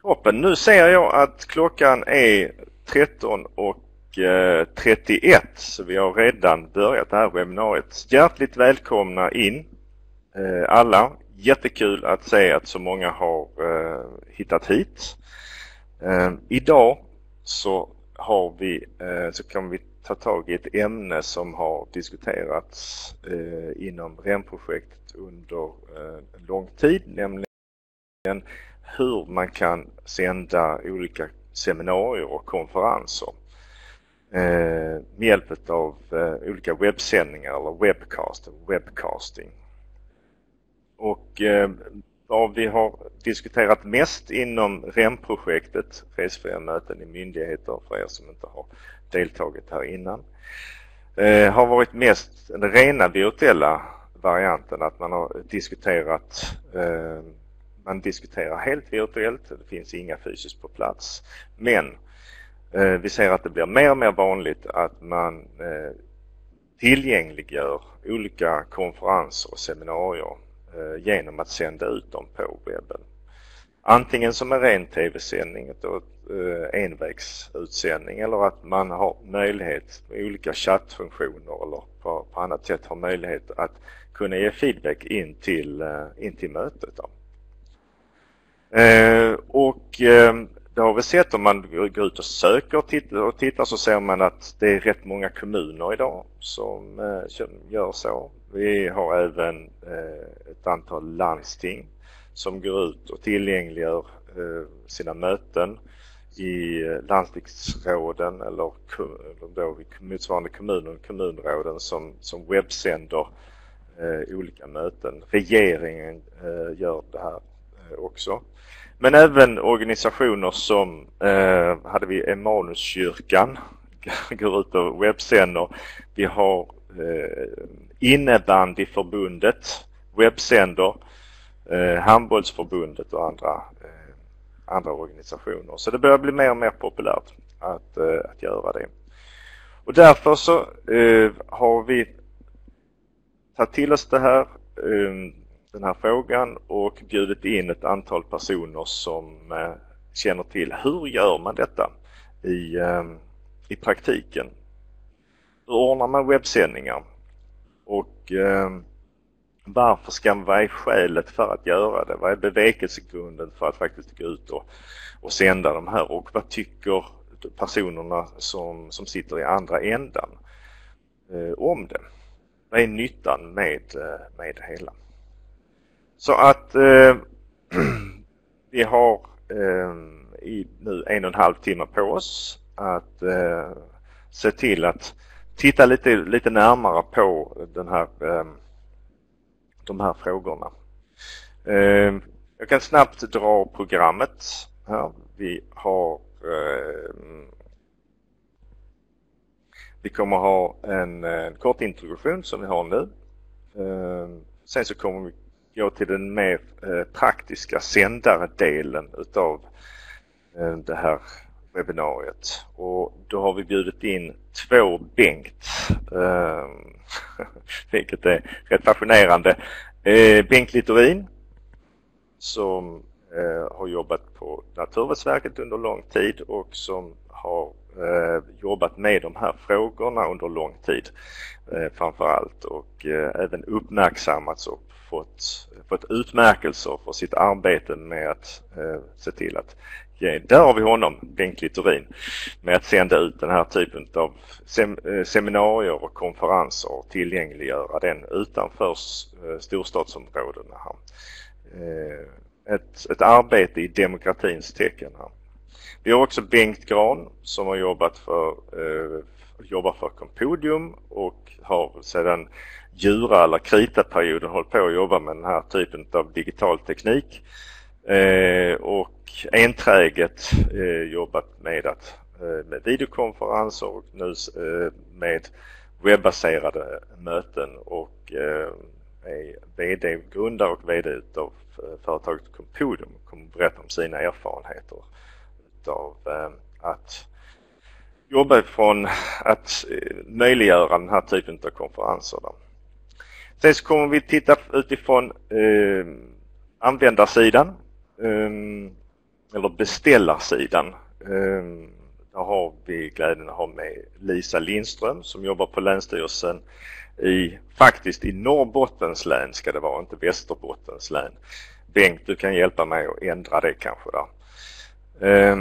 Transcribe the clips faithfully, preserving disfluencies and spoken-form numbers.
Toppen. Nu ser jag att klockan är tretton och trettioett, så vi har redan börjat det här webbinariet. Hjärtligt välkomna in alla. Jättekul att se att så många har hittat hit. Idag så har vi så kan vi ta tag i ett ämne som har diskuterats inom R E M-projektet under en lång tid, nämligen hur man kan sända olika seminarier och konferenser med hjälp av olika webbsändningar eller webcast, webcasting. Och vad vi har diskuterat mest inom R E M-projektet, resefria möten i myndigheter för er som inte har deltagit här innan, har varit mest den rena virtuella varianten, att man har diskuterat man diskuterar helt virtuellt, det finns inga fysiskt på plats. Men eh, vi ser att det blir mer och mer vanligt att man eh, tillgängliggör olika konferenser och seminarier eh, genom att sända ut dem på webben. Antingen som en ren tv-sändning, ett eh, envägsutsändning, eller att man har möjlighet med olika chattfunktioner eller på, på annat sätt har möjlighet att kunna ge feedback in till, eh, in till mötet då. Eh, och eh, det har vi sett om man går ut och söker och tittar, och tittar så ser man att det är rätt många kommuner idag som, eh, som gör så. Vi har även eh, ett antal landsting som går ut och tillgängliggör eh, sina möten i eh, landstingsråden eller, eller då i motsvarande kommuner och kommunråden som, som webbsänder eh, olika möten. Regeringen eh, gör det här eh, också. Men även organisationer som eh, hade vi Emanuskyrkan går ut och webbsänder. Vi har eh, innebandyförbundet webbsänder, eh, handbollsförbundet och andra, eh, andra organisationer. Så det börjar bli mer och mer populärt att, eh, att göra det. Och därför så eh, har vi tagit till oss det här eh, den här frågan och bjudit in ett antal personer som eh, känner till hur gör man detta i, eh, i praktiken. Hur ordnar man webbsändningar och eh, varför ska man vara skälet för att göra det? Vad är bevekelsegrunden för att faktiskt gå ut och, och sända de här, och vad tycker personerna som, som sitter i andra ändan eh, om det? Vad är nyttan med, med det hela? Så att eh, vi har eh, i nu en och en halv timme på oss att eh, se till att titta lite, lite närmare på den här, eh, de här frågorna. Eh, jag kan snabbt dra programmet här. Vi har eh, vi kommer ha en, en kort introduktion som vi har nu. Eh, sen så kommer vi gå till den mer eh, praktiska sändare-delen utav eh, det här webbinariet. Och då har vi bjudit in två Bengt, eh, vilket är rätt fascinerande. Eh, Bengt Littorin som eh, har jobbat på Naturvårdsverket under lång tid och som har eh, jobbat med de här frågorna under lång tid eh, framförallt, och eh, även uppmärksammats och fått, fått utmärkelser för sitt arbete med att eh, se till att, ja, där har vi honom, Bengt Littorin, med att sända ut den här typen av sem, eh, seminarier och konferenser och tillgängliggöra den utanför eh, storstadsområdena här. Eh, ett, ett arbete i demokratins tecken här. Vi har också Bengt Gran som har jobbat för, eh, jobbar för Compodium och har sedan djura- eller krita-perioden hållit på att jobba med den här typen av digital teknik eh, och enträget eh, jobbat med, att, eh, med videokonferenser och nu eh, med webbaserade möten, och eh, är vd, grundare och vd utav eh, företaget Compodium, kommer berätta om sina erfarenheter utav eh, att jobba från att eh, möjliggöra den här typen av konferenser då. Sen så kommer vi titta utifrån eh, användarsidan. Eh, eller beställarsidan. Eh, där har vi glädjen att ha med Lisa Lindström som jobbar på Länsstyrelsen i, faktiskt i Norrbottens län ska det vara, inte Västerbottens län. Bengt, du kan hjälpa mig att ändra det kanske där. Eh,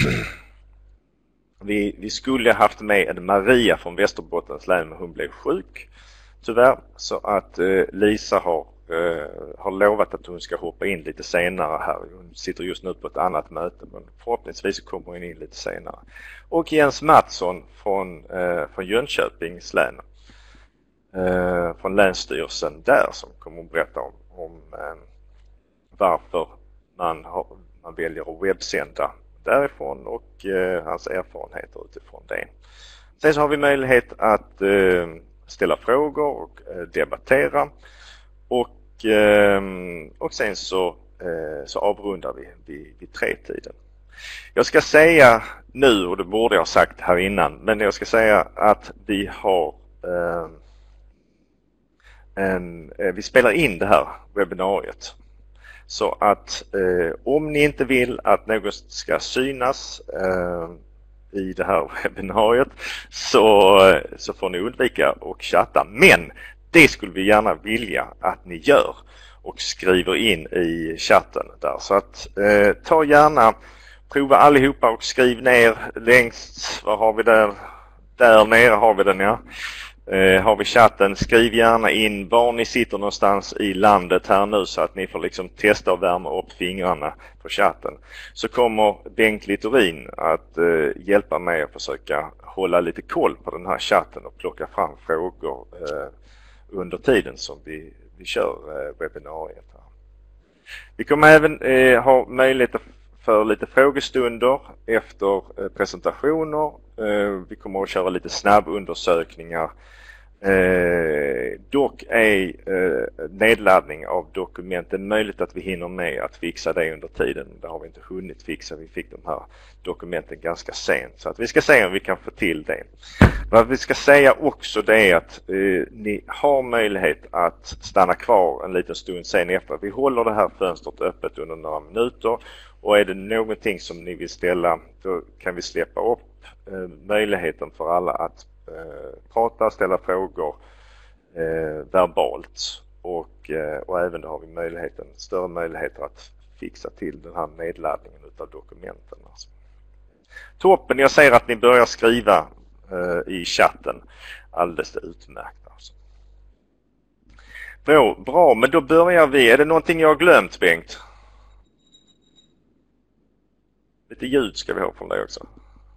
vi, vi skulle haft med en Maria från Västerbottens län, men hon blev sjuk tyvärr, så att eh, Lisa har, eh, har lovat att hon ska hoppa in lite senare här. Hon sitter just nu på ett annat möte, men förhoppningsvis kommer hon in lite senare. Och Jens Mattsson från, eh, från Jönköpings län, eh, från Länsstyrelsen där, som kommer att berätta om, om eh, varför man, har, man väljer att webbsända därifrån och eh, hans erfarenheter utifrån det. Sen så har vi möjlighet att eh, ställa frågor och eh, debattera och, eh, och sen så, eh, så avrundar vi vid, vid tre tiden. Jag ska säga nu, och det borde jag ha sagt här innan, men jag ska säga att vi har eh, en, eh, vi spelar in det här webbinariet. Så att eh, om ni inte vill att något ska synas eh, i det här webbinariet så, så får ni undvika och chatta. Men det skulle vi gärna vilja att ni gör och skriver in i chatten där. Så att eh, ta gärna, prova allihopa och skriv ner längst, vad har vi där? Där nere har vi den, ja. Eh, har vi chatten, skriv gärna in var ni sitter någonstans i landet här nu så att ni får liksom testa och värma upp fingrarna på chatten. Så kommer Bengt Littorin att eh, hjälpa mig att försöka hålla lite koll på den här chatten och plocka fram frågor eh, under tiden som vi, vi kör eh, webbinariet här. Vi kommer även eh, ha möjlighet för lite frågestunder efter eh, presentationer. Eh, vi kommer att köra lite snabbundersökningar. Eh, dock är eh, nedladdning av dokumenten möjligt att vi hinner med att fixa det under tiden. Det har vi inte hunnit fixa. Vi fick de här dokumenten ganska sent. Så att vi ska se om vi kan få till det. Vad vi ska säga också det är att eh, ni har möjlighet att stanna kvar en liten stund sen efter. Vi håller det här fönstret öppet under några minuter. Och är det någonting som ni vill ställa, då kan vi släppa upp eh, möjligheten för alla att eh, prata, ställa frågor eh, verbalt. Och, eh, och även då har vi möjligheten, större möjligheter att fixa till den här nedladdningen av dokumenten. Alltså. Toppen, jag ser att ni börjar skriva eh, i chatten. Alldeles utmärkt. Alltså. Bra, bra, men då börjar vi. Är det någonting jag har glömt, Bengt? Lite ljud ska vi ha från dig också.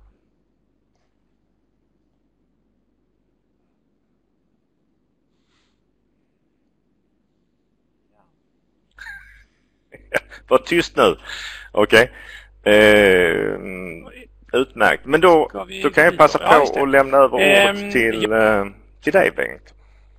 Var tyst nu. Okej. Okay. Eh, utmärkt. Men då, då kan jag passa på att ja, lämna över ordet um, till, uh, till dig, Bengt.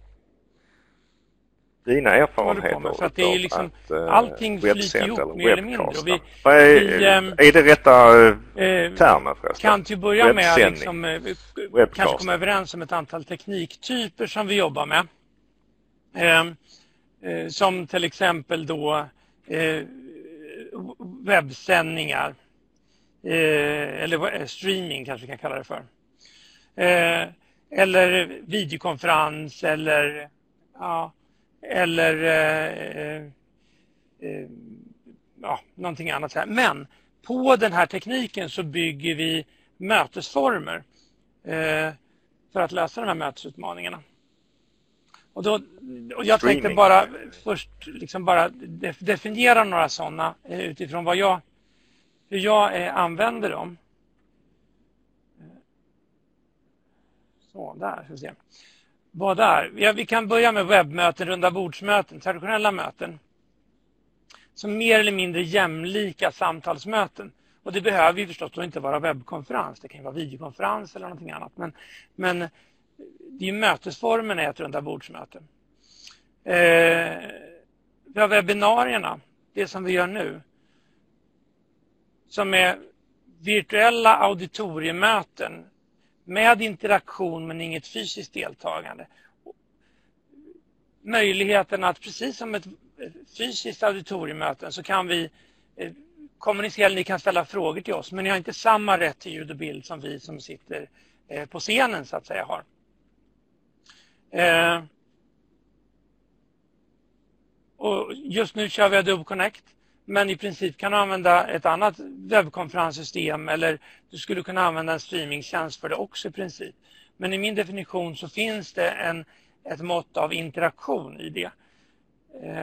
Dina erfarenheter för att det är liksom, att uh, allting flyter ihop mer eller mindre. Och vi, är, vi, um, är det rätta uh, termer förresten? Kan till att börja med liksom, uh, kanske komma överens om ett antal tekniktyper som vi jobbar med. Uh, uh, som till exempel då uh, webbsändningar. Uh, eller streaming kanske vi kan kalla det för. Uh, eller videokonferens eller ja... Eller eh, eh, ja, någonting annat så här. Men på den här tekniken så bygger vi mötesformer eh, för att lösa de här mötesutmaningarna. Och, då, och jag Streaming. tänkte bara först liksom bara definiera några sådana eh, utifrån vad jag, hur jag eh, använder dem. Så, där ska vi se. Vad där? Ja, vi kan börja med webbmöten, runda bordsmöten, traditionella möten. Som mer eller mindre jämlika samtalsmöten. Och det behöver ju förstås då inte vara webbkonferens. Det kan vara videokonferens eller någonting annat. Men, men det är ju mötesformen i ett runda bordsmöte. Eh, vi har webbinarierna, det som vi gör nu. Som är virtuella auditoriemöten. Med interaktion men inget fysiskt deltagande. Möjligheten att precis som ett fysiskt auditoriemöten så kan vi kommunicera, ni kan ställa frågor till oss, men ni har inte samma rätt till ljud och bild som vi som sitter eh, på scenen så att säga har. Eh, och just nu kör vi Adobe Connect, men i princip kan du använda ett annat webbkonferenssystem, eller du skulle kunna använda en streamingtjänst för det också i princip. Men i min definition så finns det en, ett mått av interaktion i det. Eh,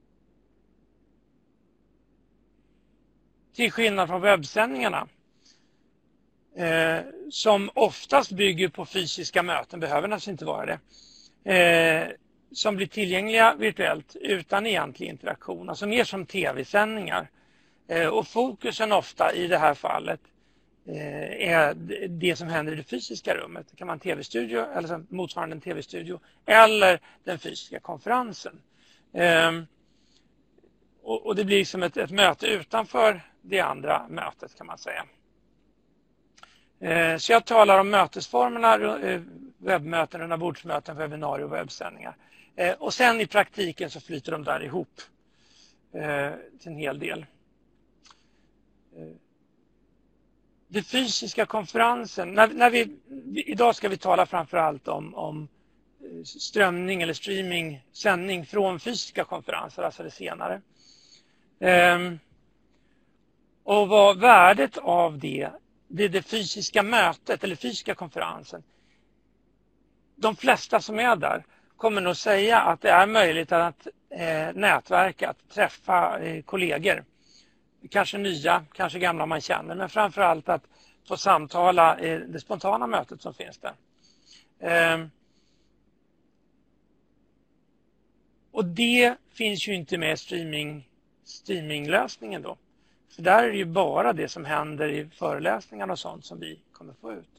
till skillnad från webbsändningarna eh, som oftast bygger på fysiska möten, behöver naturligtvis inte vara det, eh, som blir tillgängliga virtuellt utan egentlig interaktion, alltså mer som tv-sändningar. Eh, och fokusen ofta i det här fallet eh, är det som händer i det fysiska rummet. Det kan vara en tv-studio eller motsvarande en tv-studio eller den fysiska konferensen. Eh, och, och det blir som ett, ett möte utanför det andra mötet kan man säga. Eh, så jag talar om mötesformerna, eh, webbmöten, rundabordsmöten, webbinarier och webbsändningar. Eh, och sen i praktiken så flyter de där ihop eh, till en hel del. Eh, det fysiska konferensen, när, när vi, idag ska vi tala framförallt om, om strömning eller streaming, sändning från fysiska konferenser, alltså det senare. Eh, och vad värdet av det, det är det fysiska mötet eller fysiska konferensen. De flesta som är där kommer nog säga att det är möjligt att eh, nätverka, att träffa eh, kollegor. Kanske nya, kanske gamla man känner, men framförallt att få samtala i det spontana mötet som finns där. Eh, och det finns ju inte med streaming, streaminglösningen då. För där är det ju bara det som händer i föreläsningar och sånt som vi kommer få ut.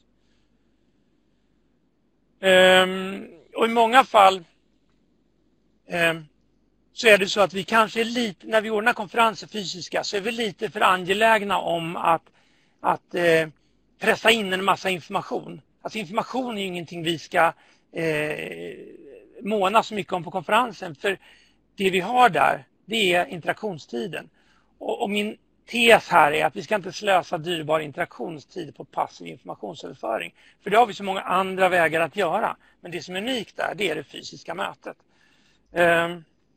Um, och i många fall um, så är det så att vi kanske är lite, när vi ordnar konferenser fysiska, så är vi lite för angelägna om att, att uh, pressa in en massa information. Alltså information är ju ingenting vi ska uh, måna så mycket om på konferensen, för det vi har där, det är interaktionstiden. Och, och min tes här är att vi ska inte slösa dyrbar interaktionstid på passiv informationsöverföring. För det har vi så många andra vägar att göra. Men det som är unikt där, det är det fysiska mötet. Uh,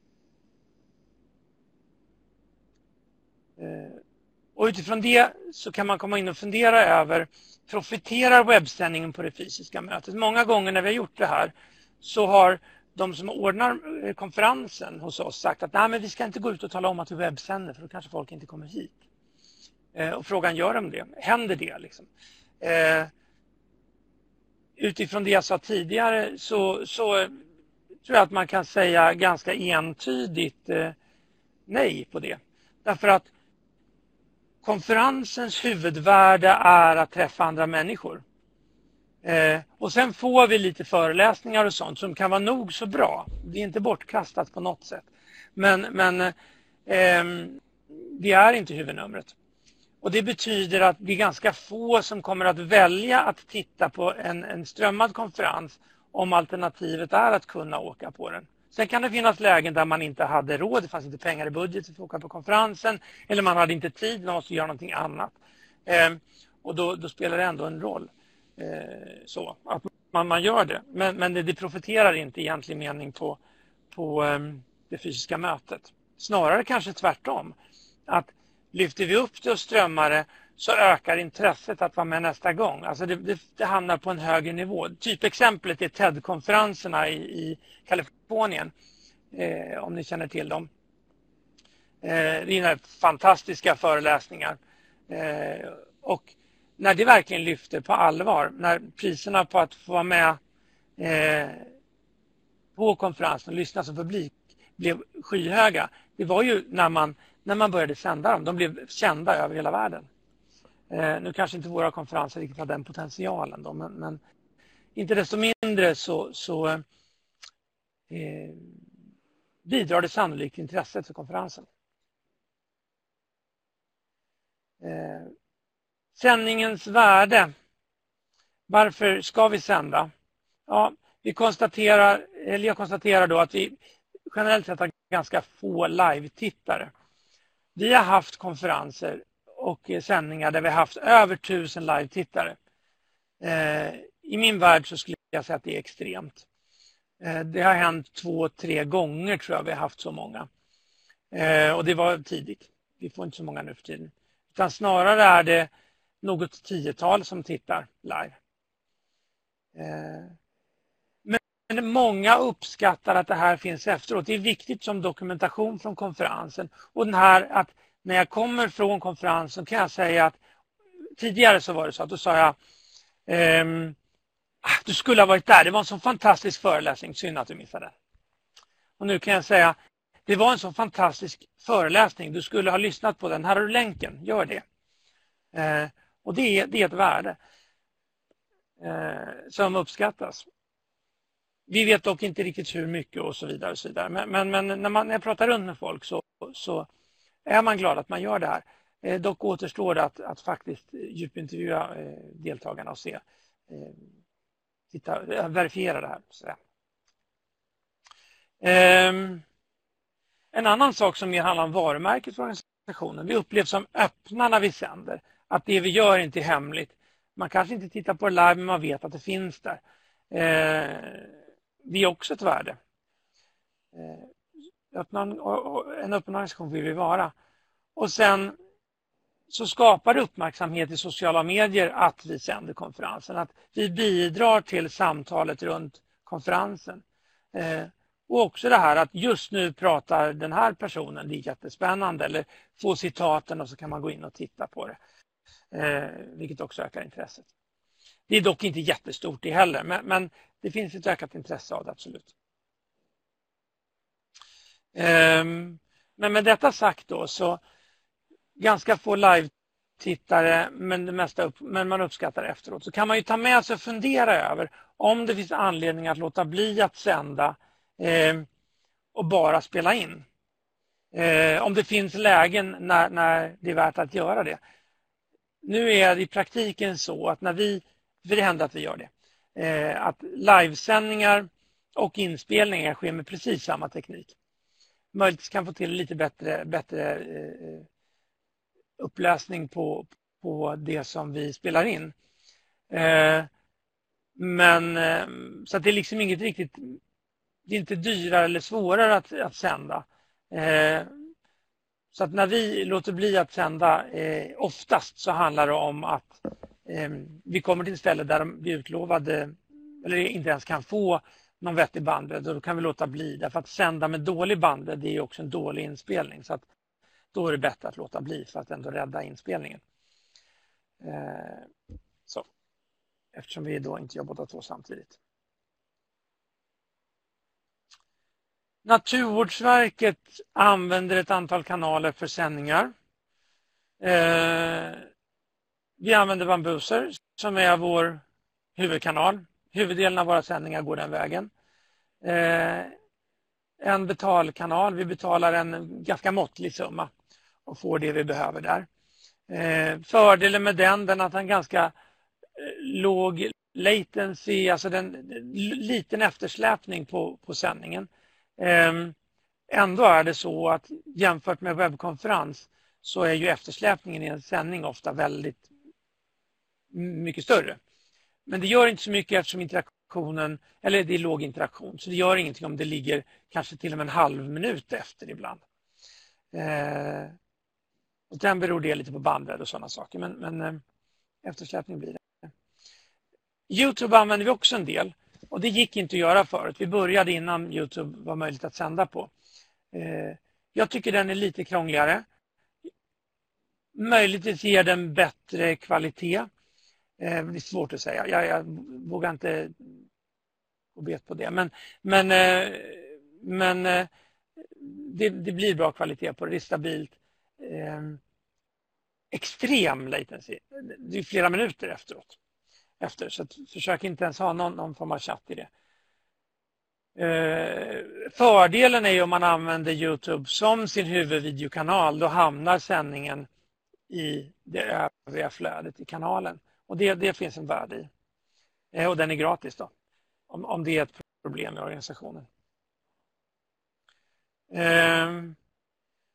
uh, och utifrån det så kan man komma in och fundera över, profiterar webbsändningen på det fysiska mötet? Många gånger när vi har gjort det här så har de som ordnar konferensen hos oss sagt att nej, men vi ska inte gå ut och tala om att vi webbsänder, för då kanske folk inte kommer hit. Eh, och frågan, gör de det? Händer det liksom? Eh, utifrån det jag sa tidigare så, så tror jag att man kan säga ganska entydigt eh, nej på det. Därför att konferensens huvudvärde är att träffa andra människor. Eh, och sen får vi lite föreläsningar och sånt som kan vara nog så bra. Det är inte bortkastat på något sätt. Men, men eh, det är inte huvudnumret. Och det betyder att det är ganska få som kommer att välja att titta på en, en strömmad konferens om alternativet är att kunna åka på den. Sen kan det finnas lägen där man inte hade råd, det fanns inte pengar i budget för att åka på konferensen, eller man hade inte tid, man måste göra någonting annat. Eh, och då, då spelar det ändå en roll. Eh, så att man, man gör det, men, men det, det profiterar inte i egentlig mening på, på eh, det fysiska mötet. Snarare kanske tvärtom, att lyfter vi upp det och strömmar det så ökar intresset att vara med nästa gång. Alltså det, det, det hamnar på en högre nivå. Typexemplet är TED-konferenserna i, i Kalifornien, eh, om ni känner till dem. Eh, det är fantastiska föreläsningar eh, och när det verkligen lyfter på allvar, när priserna på att få vara med eh, på konferensen och lyssna som publik blev skyhöga, det var ju när man, när man började sända dem. De blev kända över hela världen. Eh, nu kanske inte våra konferenser riktigt har den potentialen då, men, men inte desto mindre så, så eh, bidrar det sannolikt intresset för konferensen. Eh, Sändningens värde. Varför ska vi sända? Ja, vi konstaterar, eller jag konstaterar då att vi generellt sett har ganska få live-tittare. Vi har haft konferenser och sändningar där vi har haft över tusen live-tittare. Eh, I min värld så skulle jag säga att det är extremt. Eh, det har hänt två, tre gånger tror jag vi har haft så många. Eh, och det var tidigt. Vi får inte så många nu för tiden. Utan snarare är det något tiotal som tittar live. Eh, men många uppskattar att det här finns efteråt. Det är viktigt som dokumentation från konferensen. Och den här att när jag kommer från konferensen kan jag säga att tidigare så var det så att då sa jag ehm, du skulle ha varit där. Det var en så fantastisk föreläsning. Synd att du missade. Och nu kan jag säga det var en så fantastisk föreläsning. Du skulle ha lyssnat på den. Här har du länken. Gör det. Eh, och det är, det är ett värde eh, som uppskattas. Vi vet dock inte riktigt hur mycket och så vidare. Och så vidare. Men, men, men när, man, när jag pratar runt med folk så, så är man glad att man gör det här. Eh, dock återstår det att, att faktiskt djupintervjua eh, deltagarna och se, eh, titta, verifiera det här. Så, ja. eh, en annan sak som mer handlar om varumärket för organisationen. Vi upplevs som öppna när vi sänder. Att det vi gör inte är hemligt. Man kanske inte tittar på det live men man vet att det finns där. Eh, det är också ett värde. Eh, öppna, en öppen organisation vill vi vara. Och sen så skapar det uppmärksamhet i sociala medier att vi sänder konferensen. Att vi bidrar till samtalet runt konferensen. Eh, och också det här att just nu pratar den här personen, det är jättespännande. Eller få citaten och så kan man gå in och titta på det. Eh, vilket också ökar intresset. Det är dock inte jättestort det heller, men, men det finns ett ökat intresse av det, absolut. Um, men med detta sagt då så ganska få live-tittare, men, det mesta upp, men man uppskattar efteråt. Så kan man ju ta med sig och fundera över om det finns anledning att låta bli att sända eh, och bara spela in. Eh, om det finns lägen när, när det är värt att göra det. Nu är det i praktiken så att när vi, för det händer att vi gör det, eh, att livesändningar och inspelningar sker med precis samma teknik. Möjligtvis kan få till lite bättre, bättre eh, upplösning på, på det som vi spelar in. Eh, men eh, så att det är liksom inget riktigt, det är inte dyrare eller svårare att, att sända. Eh, Så att när vi låter bli att sända, eh, oftast så handlar det om att eh, vi kommer till ett ställe där vi utlovade, eller inte ens kan få någon vettig bandbredd, och då kan vi låta bli. Därför att sända med dålig bandbredd, det är också en dålig inspelning. Så att då är det bättre att låta bli för att ändå rädda inspelningen. Eh, så. Eftersom vi då inte gör båda två samtidigt. Naturvårdsverket använder ett antal kanaler för sändningar. Eh, vi använder Bambuser som är vår huvudkanal. Huvuddelen av våra sändningar går den vägen. Eh, en betalkanal, vi betalar en ganska måttlig summa och får det vi behöver där. Eh, fördelen med den är att den är ganska eh, låg latency, alltså den liten eftersläpning på, på sändningen. Um, ändå är det så att jämfört med webbkonferens så är ju eftersläpningen i en sändning ofta väldigt mycket större. Men det gör inte så mycket eftersom interaktionen, eller det är låg interaktion, så det gör ingenting om det ligger kanske till och med en halv minut efter ibland. Uh, och den beror det lite på bandbredd och sådana saker, men, men uh, eftersläpning blir det. YouTube använder vi också en del. Och det gick inte att göra förut. Vi började innan YouTube var möjligt att sända på. Eh, jag tycker den är lite krångligare. Möjligtvis ger den bättre kvalitet. Eh, det är svårt att säga. Jag, jag vågar inte gå bet på det. Men, men, eh, men eh, det, det blir bra kvalitet på det. Det är stabilt. Eh, extrem latency. Det är flera minuter efteråt. Efter, så att försök inte ens ha någon, någon form av chatt i det. Eh, fördelen är ju om man använder YouTube som sin huvudvideokanal, då hamnar sändningen i det övriga flödet i kanalen. Och det, det finns en värde i. Eh, och den är gratis då. Om, om det är ett problem i organisationen. Eh,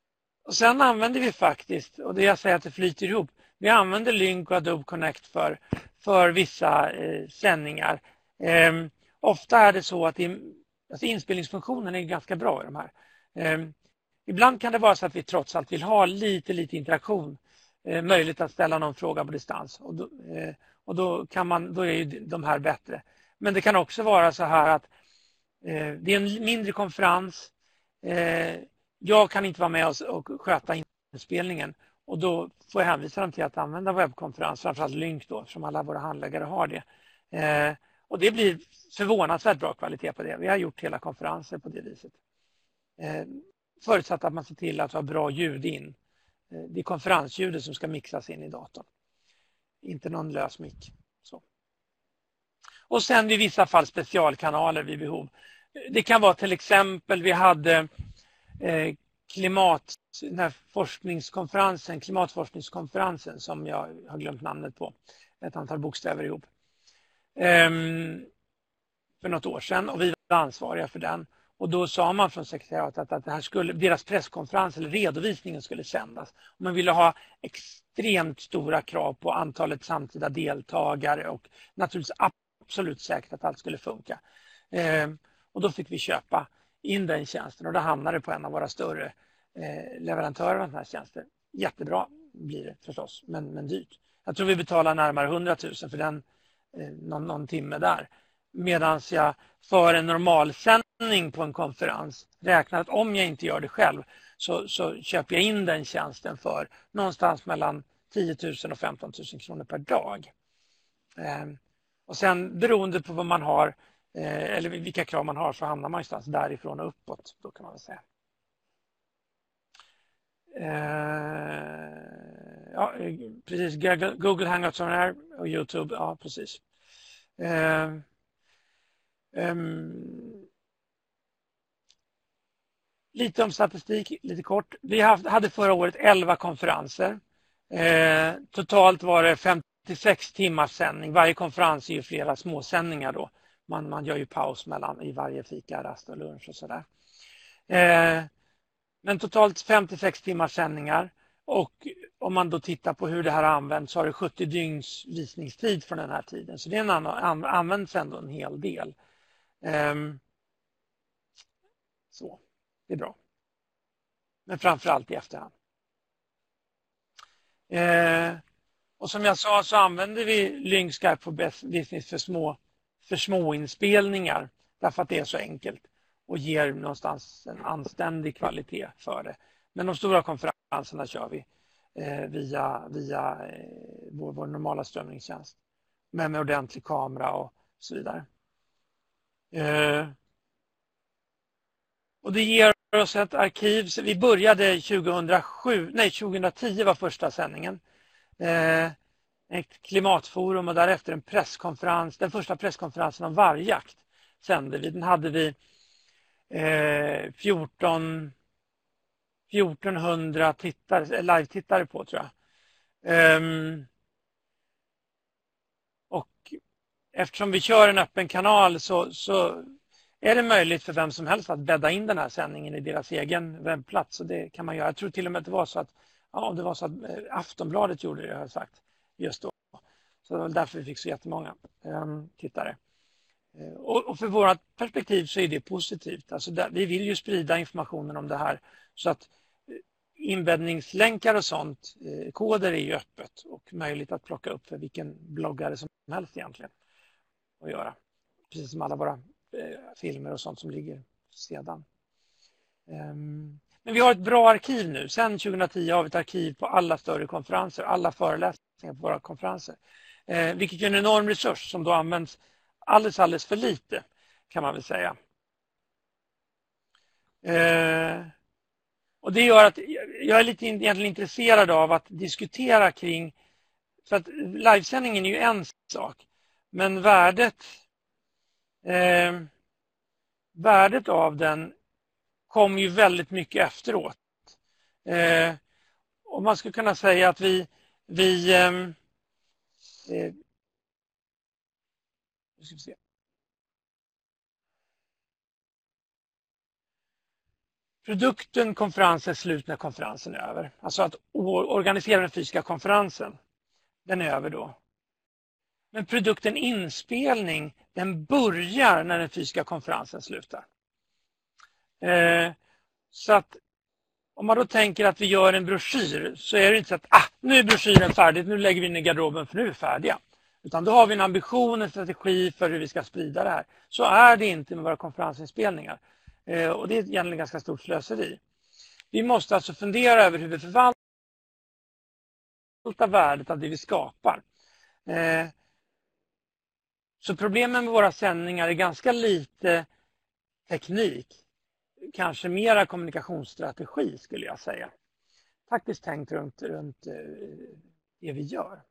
Och sen använder vi faktiskt, och det jag säger att det flyter ihop, vi använder Lync och Adobe Connect för, för vissa eh, sändningar. Eh, ofta är det så att det, alltså inspelningsfunktionen är ganska bra i de här. Eh, ibland kan det vara så att vi trots allt vill ha lite, lite interaktion. Eh, möjligt att ställa någon fråga på distans. Och, då, eh, och då, kan man, då är ju de här bättre. Men det kan också vara så här att eh, det är en mindre konferens. Eh, jag kan inte vara med och, och sköta inspelningen. Och då får jag hänvisa dem till att använda webbkonferens, framförallt Lync då, som alla våra handläggare har det. Eh, och det blir förvånansvärt bra kvalitet på det. Vi har gjort hela konferenser på det viset. Eh, förutsatt att man ser till att ha bra ljud in. Eh, det är konferensljudet som ska mixas in i datorn. Inte någon lös mick. Så. Och sen vid vissa fall specialkanaler vid behov. Det kan vara till exempel, vi hade eh, klimat, den här forskningskonferensen, klimatforskningskonferensen som jag har glömt namnet på, ett antal bokstäver ihop, ehm, för något år sedan, och vi var ansvariga för den. Och då sa man från sekretariatet att det här skulle, deras presskonferens eller redovisningen skulle sändas. Och man ville ha extremt stora krav på antalet samtida deltagare och naturligtvis absolut säkert att allt skulle funka. Ehm, och då fick vi köpa in den tjänsten och då hamnade det på en av våra större eh, leverantörer av den här tjänsten. Jättebra blir det förstås, men, men dyrt. Jag tror vi betalar närmare hundratusen för den eh, någon, någon timme där. Medan jag för en normalsändning på en konferens räknar att om jag inte gör det själv så, så köper jag in den tjänsten för någonstans mellan tio tusen och femton tusen kronor per dag. Eh, och sen beroende på vad man har eh, eller vilka krav man har så hamnar man någonstans därifrån och uppåt, då kan man väl säga. Eh, ja, precis. Google Hangouts on Air och YouTube, ja precis. Eh, Um, lite om statistik, lite kort. Vi hade förra året elva konferenser. Eh, totalt var det femtiosex timmars sändning. Varje konferens är ju flera småsändningar då. Man, man gör ju paus mellan i varje fika, rast och lunch och sådär. Eh, men totalt femtiosex timmars sändningar. Och om man då tittar på hur det här används så har det sjuttio dygns visningstid från den här tiden. Så det är en annan, används ändå en hel del. Um, så, det är bra. Men framförallt i efterhand. Uh, och som jag sa så använder vi Lync Skype for Business för små, för små inspelningar. Därför att det är så enkelt och ger någonstans en anständig kvalitet för det. Men de stora konferenserna kör vi uh, via, via uh, vår, vår normala strömningstjänst. Men med ordentlig kamera och så vidare. Uh, och det ger oss ett arkiv. Så vi började tjugohundrasju, nej tjugohundratio var första sändningen. Uh, ett klimatforum och därefter en presskonferens. Den första presskonferensen om vargjakt sände vi. Den hade vi uh, fjorton, fjortonhundra tittare, live-tittare på tror jag. Um, Eftersom vi kör en öppen kanal så, så är det möjligt för vem som helst att bädda in den här sändningen i deras egen webbplats. Och det kan man göra. Jag tror till och med att det var så att, ja, det var så att Aftonbladet gjorde det, jag har sagt, just då. Så det var därför vi fick så jättemånga um, tittare. Och, och för vårt perspektiv så är det positivt. Alltså där, vi vill ju sprida informationen om det här så att inbäddningslänkar och sånt, eh, koder är ju öppet och möjligt att plocka upp för vilken bloggare som helst egentligen att göra. Precis som alla våra eh, filmer och sånt som ligger sedan. Um, men vi har ett bra arkiv nu. Sen tjugohundratio har vi ett arkiv på alla större konferenser, alla föreläsningar på våra konferenser. Eh, vilket är en enorm resurs som då används alldeles, alldeles för lite kan man väl säga. Eh, och det gör att jag är lite egentligen intresserad av att diskutera kring, för att livesändningen är ju en sak, men värdet eh, värdet av den kom ju väldigt mycket efteråt. Eh, och man skulle kunna säga att vi vi eh, eh, ska vi se. produkten konferens är slut när konferensen är över. Alltså att organisera den fysiska konferensen, den är över då. Men produkten inspelning, den börjar när den fysiska konferensen slutar. Eh, så att om man då tänker att vi gör en broschyr, så är det inte så att ah, nu är broschyren färdig, nu lägger vi in i garderoben för nu är vi färdiga. Utan då har vi en ambition, en strategi för hur vi ska sprida det här. Så är det inte med våra konferensinspelningar. Eh, och det är egentligen ganska stort slöseri. Vi måste alltså fundera över hur vi förvaltar värdet av det vi skapar. Eh, så problemen med våra sändningar är ganska lite teknik. Kanske mera kommunikationsstrategi skulle jag säga. Faktiskt tänkt runt, runt eh, det vi gör.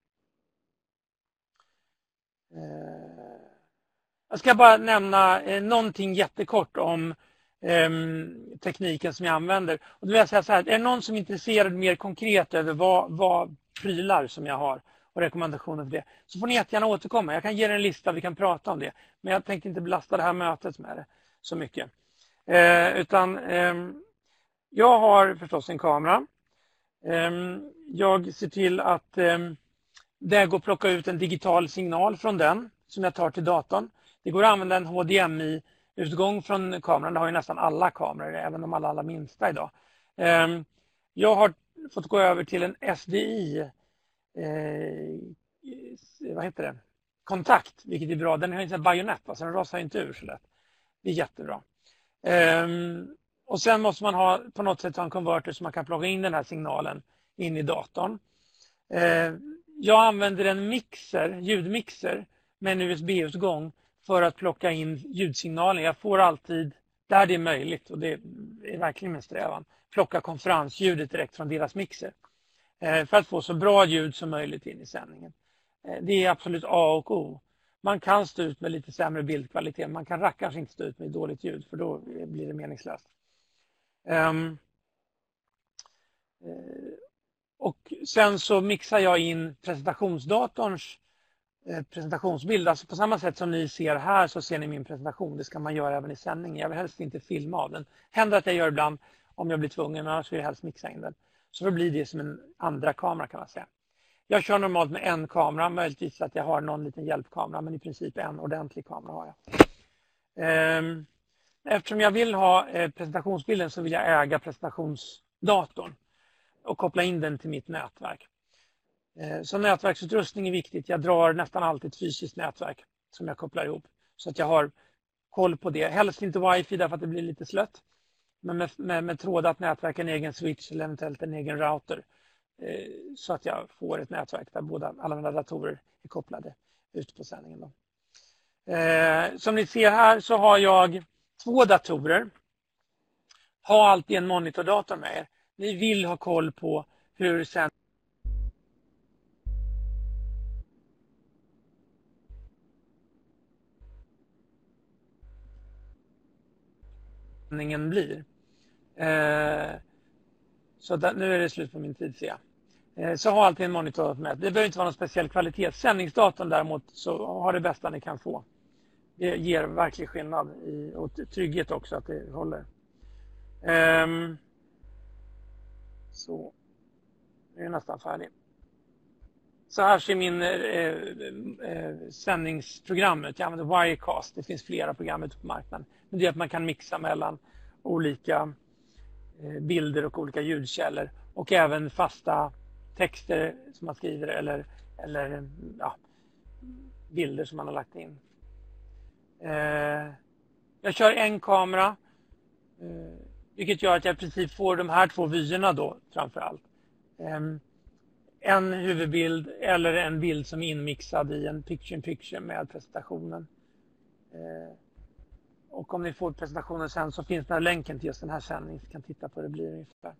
Eh, jag ska bara nämna eh, någonting jättekort om eh, tekniken som jag använder. Och då vill jag säga så här, är det någon som är intresserad mer konkret över vad, vad prylar som jag har och rekommendationer för det, så får ni jättegärna återkomma. Jag kan ge er en lista, vi kan prata om det. Men jag tänkte inte belasta det här mötet med det så mycket. Eh, utan eh, jag har förstås en kamera. Eh, jag ser till att eh, det går att plocka ut en digital signal från den som jag tar till datorn. Det går att använda en H D M I-utgång från kameran. Det har ju nästan alla kameror, även de allra, allra minsta idag. Eh, jag har fått gå över till en S D I eh, vad heter det? Kontakt, vilket är bra. Den har inte en bajonett, så den rasar inte ur så lätt. Det är jättebra. Um, och sen måste man ha på något sätt ha en konverter så man kan plocka in den här signalen in i datorn. Uh, jag använder en mixer, ljudmixer med en U S B-utgång för att plocka in ljudsignalen. Jag får alltid, där det är möjligt, och det är verkligen min strävan, plocka konferensljudet direkt från deras mixer. Uh, för att få så bra ljud som möjligt in i sändningen. Uh, det är absolut A och O. Man kan stå ut med lite sämre bildkvalitet. Man kan rackarns inte stå ut med dåligt ljud, för då blir det meningslöst. Um, och sen så mixar jag in presentationsdatorns eh, presentationsbild. Alltså på samma sätt som ni ser här så ser ni min presentation. Det ska man göra även i sändningen. Jag vill helst inte filma av den. Händer att jag gör ibland om jag blir tvungen, men annars vill jag helst mixa in den. Så då blir det som en andra kamera kan man säga. Jag kör normalt med en kamera, möjligtvis att jag har någon liten hjälpkamera, men i princip en ordentlig kamera har jag. Eftersom jag vill ha presentationsbilden så vill jag äga presentationsdatorn och koppla in den till mitt nätverk. Så nätverksutrustning är viktigt. Jag drar nästan alltid ett fysiskt nätverk som jag kopplar ihop så att jag har koll på det. Helst inte wifi därför att det blir lite slött, men med, med, med trådat nätverk, en egen switch eller eventuellt en egen router. Så att jag får ett nätverk där båda, alla mina datorer är kopplade ut på sändningen. Då. Eh, som ni ser här så har jag två datorer. Ha alltid en monitordator med er. Ni vill ha koll på hur sändningen blir. Eh, så där, nu är det slut på min tid, ser jag. Så ha alltid en monitor med. Det behöver inte vara någon speciell kvalitet. Sändningsdatorn däremot så har det bästa ni kan få. Det ger verklig skillnad i, och trygghet också att det håller. Um, så nu är jag nästan färdig. Så här ser min eh, eh, sändningsprogram ut. Jag använder Wirecast. Det finns flera program ute på marknaden. Men det är att man kan mixa mellan olika eh, bilder och olika ljudkällor. Och även fasta texter som man skriver eller, eller ja, bilder som man har lagt in. Eh, jag kör en kamera, eh, vilket gör att jag i princip får de här två vyerna då framförallt. Eh, en huvudbild eller en bild som är inmixad i en picture-in-picture med presentationen. Eh, och om ni får presentationen sen så finns den här länken till just den här sändningen så ni kan titta på hur det blir ungefär.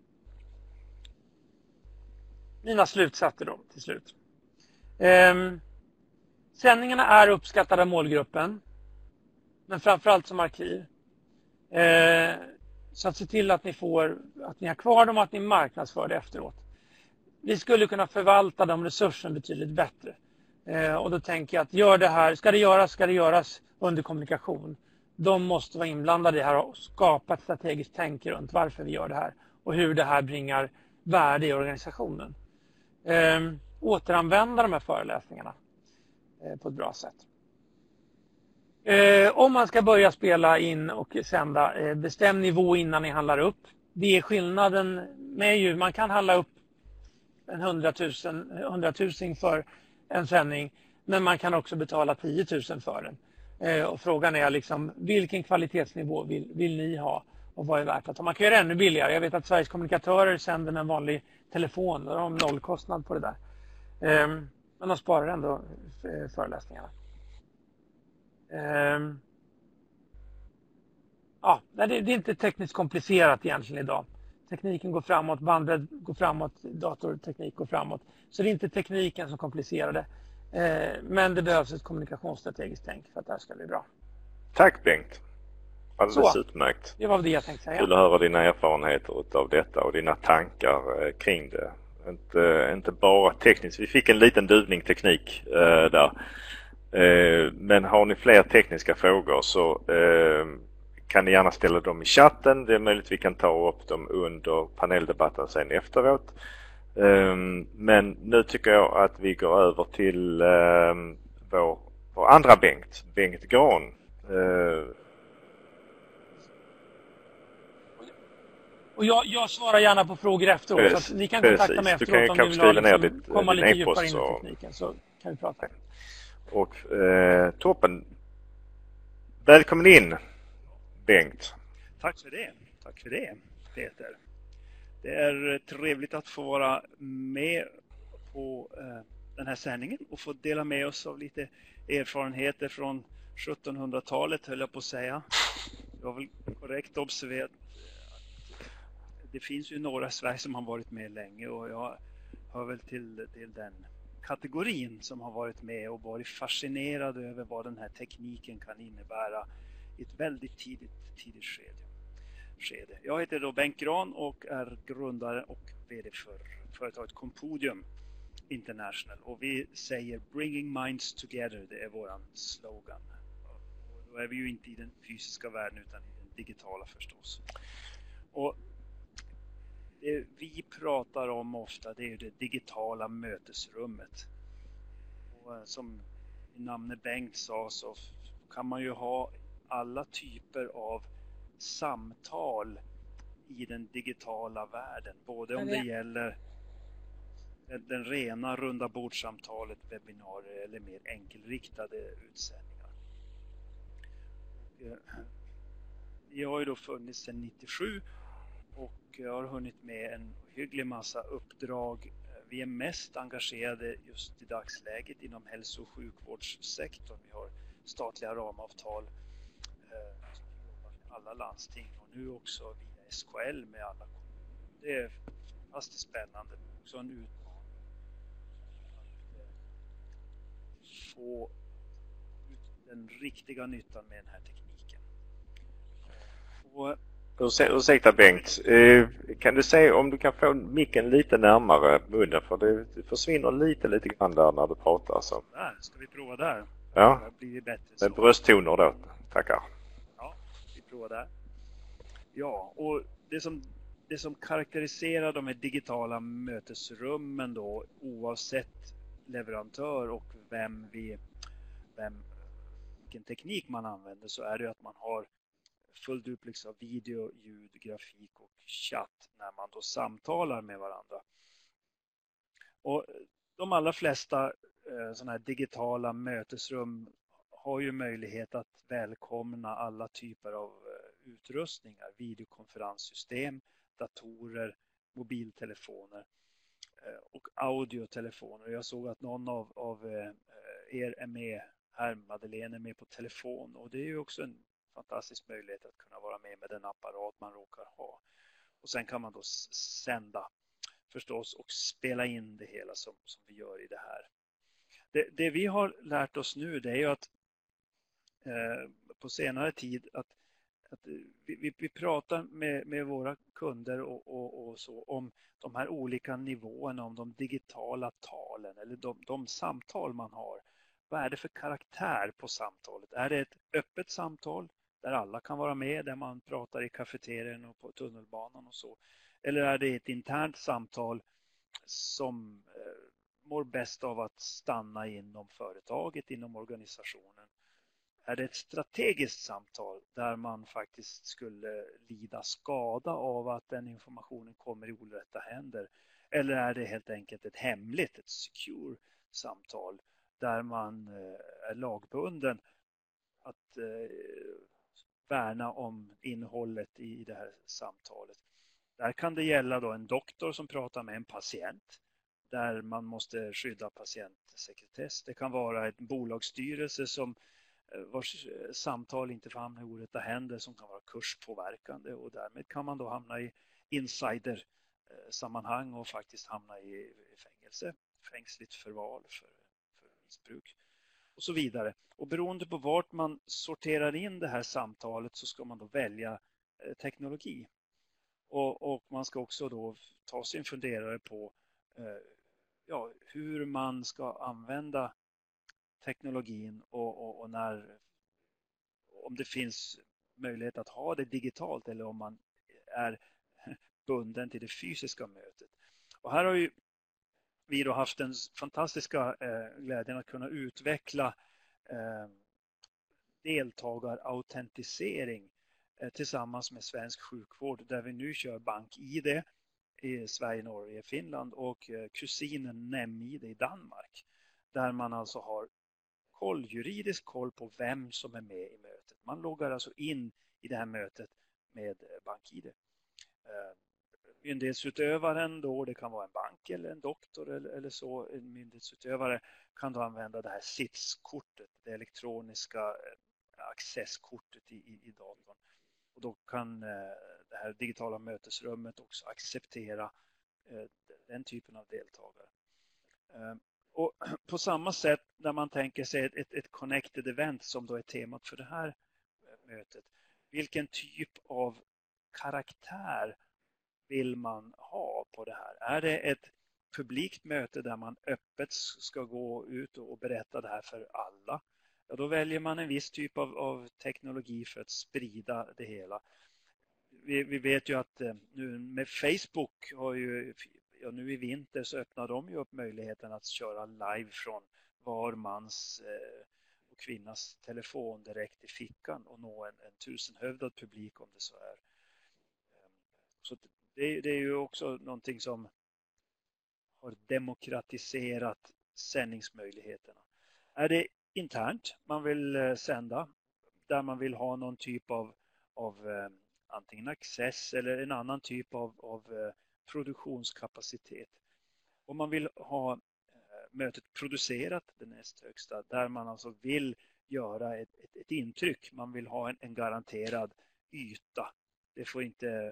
Mina slutsatser då till slut. Eh, sändningarna är uppskattade av målgruppen. Men framförallt som arkiv. Eh, så att se till att ni får att ni har kvar dem och att ni marknadsför det efteråt. Vi skulle kunna förvalta de resurserna betydligt bättre. Eh, och då tänker jag att gör det här, ska det göras, ska det göras under kommunikation. de måste vara inblandade i det här och skapa ett strategiskt tänk runt varför vi gör det här och hur det här bringar värde i organisationen. Eh, återanvända de här föreläsningarna eh, på ett bra sätt. Eh, om man ska börja spela in och sända, eh, bestäm nivå innan ni handlar upp. Det är skillnaden med ju, man kan handla upp en hundratusen, hundratusen för en sändning, men man kan också betala tiotusen för den. Eh, och frågan är liksom, vilken kvalitetsnivå vill, vill ni ha och vad är värt att ha? Man kan göra det ännu billigare. Jag vet att Sveriges kommunikatörer sänder med en vanlig telefon och de har nollkostnad på det där. Eh, men de sparar ändå föreläsningarna. Eh, ja, det, det är inte tekniskt komplicerat egentligen idag. Tekniken går framåt, bandet går framåt, datorteknik går framåt. Så det är inte tekniken som komplicerar det. Eh, men det behövs ett kommunikationsstrategiskt tänk för att det här ska bli bra. Tack Bengt. Alldeles Så, utmärkt. Det var det jag tänkte säga. Kul att höra dina erfarenheter av detta och dina tankar eh, kring det. Inte, inte bara tekniskt. Vi fick en liten duvning teknik eh, där. Eh, men har ni fler tekniska frågor så eh, kan ni gärna ställa dem i chatten. Det är möjligt vi kan ta upp dem under paneldebatten sen efteråt. Men nu tycker jag att vi går över till vår, vår andra Bengt, Bengt Gran. Och jag, jag svarar gärna på frågor efteråt. Precis, så att ni kan kontakta mig efteråt kan, om kan ni vill ha, liksom, ditt, komma lite djupare in i så... tekniken. Så kan vi prata. Och eh, toppen. Välkommen in, Bengt. Tack för det. Tack för det, Peter. Det är trevligt att få vara med på eh, den här sändningen och få dela med oss av lite erfarenheter från sjuttonhundratalet, höll jag på att säga. Jag har väl korrekt observerat att det finns ju några i Sverige som har varit med länge och jag hör väl till, till den kategorin som har varit med och varit fascinerad över vad den här tekniken kan innebära i ett väldigt tidigt, tidigt skede. skede. Jag heter då Bengt Gran och är grundare och vd för företaget Compodium International. Och vi säger Bringing Minds Together, det är våran slogan. Och då är vi ju inte i den fysiska världen utan i den digitala förstås. Och det vi pratar om ofta, det är ju det digitala mötesrummet. Och som namnet Bengt sa så kan man ju ha alla typer av samtal i den digitala världen. Både om det gäller den rena runda bordsamtalet, webbinarier eller mer enkelriktade utsändningar. Vi har ju då funnits sedan nittiosju och jag har hunnit med en hygglig massa uppdrag. Vi är mest engagerade just i dagsläget inom hälso- och sjukvårdssektorn. Vi har statliga ramavtal alla landsting och nu också via S K L med alla kommuner. Det är fantastiskt spännande, också en utmaning att få ut den riktiga nyttan med den här tekniken. Och Ursäkta Bengt, kan du säga om du kan få micken lite närmare munnen för det försvinner lite lite grann där när du pratar så. Där, ska vi prova där? Ja, det blir bättre med brösttoner då, tackar. Där. Ja, och det som, det som karaktäriserar de här digitala mötesrummen då, oavsett leverantör och vem vi, vem, vilken teknik man använder, så är det att man har full duplex av video, ljud, grafik och chatt när man då samtalar med varandra. Och de allra flesta eh, sådana här digitala mötesrum har ju möjlighet att välkomna alla typer av utrustningar, videokonferenssystem, datorer, mobiltelefoner och audiotelefoner. Jag såg att någon av, av er är med här, Madeleine är med på telefon och det är ju också en fantastisk möjlighet att kunna vara med med den apparat man råkar ha. Och sen kan man då sända förstås och spela in det hela som, som vi gör i det här. Det, det vi har lärt oss nu, det är ju att eh, på senare tid att, att vi, vi pratar med, med våra kunder och, och, och så om de här olika nivåerna, om de digitala talen eller de, de samtal man har. Vad är det för karaktär på samtalet? Är det ett öppet samtal? där alla kan vara med, där man pratar i kafeterian och på tunnelbanan och så? Eller är det ett internt samtal som eh, mår bäst av att stanna inom företaget, inom organisationen? Är det ett strategiskt samtal där man faktiskt skulle lida skada av att den informationen kommer i orätta händer? Eller är det helt enkelt ett hemligt, ett secure samtal där man är lagbunden att värna om innehållet i det här samtalet? Där kan det gälla då en doktor som pratar med en patient där man måste skydda patientsekretess. Det kan vara en bolagsstyrelse som vars samtal inte får hamna i orätta händer, som kan vara kurspåverkande, och därmed kan man då hamna i insider-sammanhang och faktiskt hamna i fängelse, fängsligt förval för, för missbruk och så vidare. Och beroende på vart man sorterar in det här samtalet så ska man då välja teknologi. Och, och man ska också då ta sin funderare på ja, hur man ska använda teknologin och, och, och när, om det finns möjlighet att ha det digitalt eller om man är bunden till det fysiska mötet. Och här har ju vi då haft den fantastiska eh, glädjen att kunna utveckla eh, deltagarautentisering eh, tillsammans med svensk sjukvård, där vi nu kör BankID i Sverige, Norge, Finland och eh, kusinen NemID i Danmark, där man alltså har koll, juridisk koll på vem som är med i mötet. Man loggar alltså in i det här mötet med BankID. Myndighetsutövaren då, det kan vara en bank eller en doktor eller, eller så, en myndighetsutövare kan då använda det här S I T-kortet, det elektroniska accesskortet i, i, i datorn. Och då kan det här digitala mötesrummet också acceptera den typen av deltagare. Och på samma sätt när man tänker sig ett, ett, ett connected event som då är temat för det här mötet. Vilken typ av karaktär vill man ha på det här? Är det ett publikt möte där man öppet ska gå ut och berätta det här för alla? Ja, då väljer man en viss typ av, av teknologi för att sprida det hela. Vi, vi vet ju att nu med Facebook har ju, ja, nu i vinter så öppnar de ju upp möjligheten att köra live från var mans eh, och kvinnas telefon direkt i fickan och nå en, en tusenhövdad publik om det så är. Så det, det är ju också någonting som har demokratiserat sändningsmöjligheterna. Är det internt man vill sända, där man vill ha någon typ av, av eh, antingen access eller en annan typ av, av eh, produktionskapacitet. Om man vill ha eh, mötet producerat, det näst högsta, där man alltså vill göra ett, ett, ett intryck, man vill ha en, en garanterad yta. Det får inte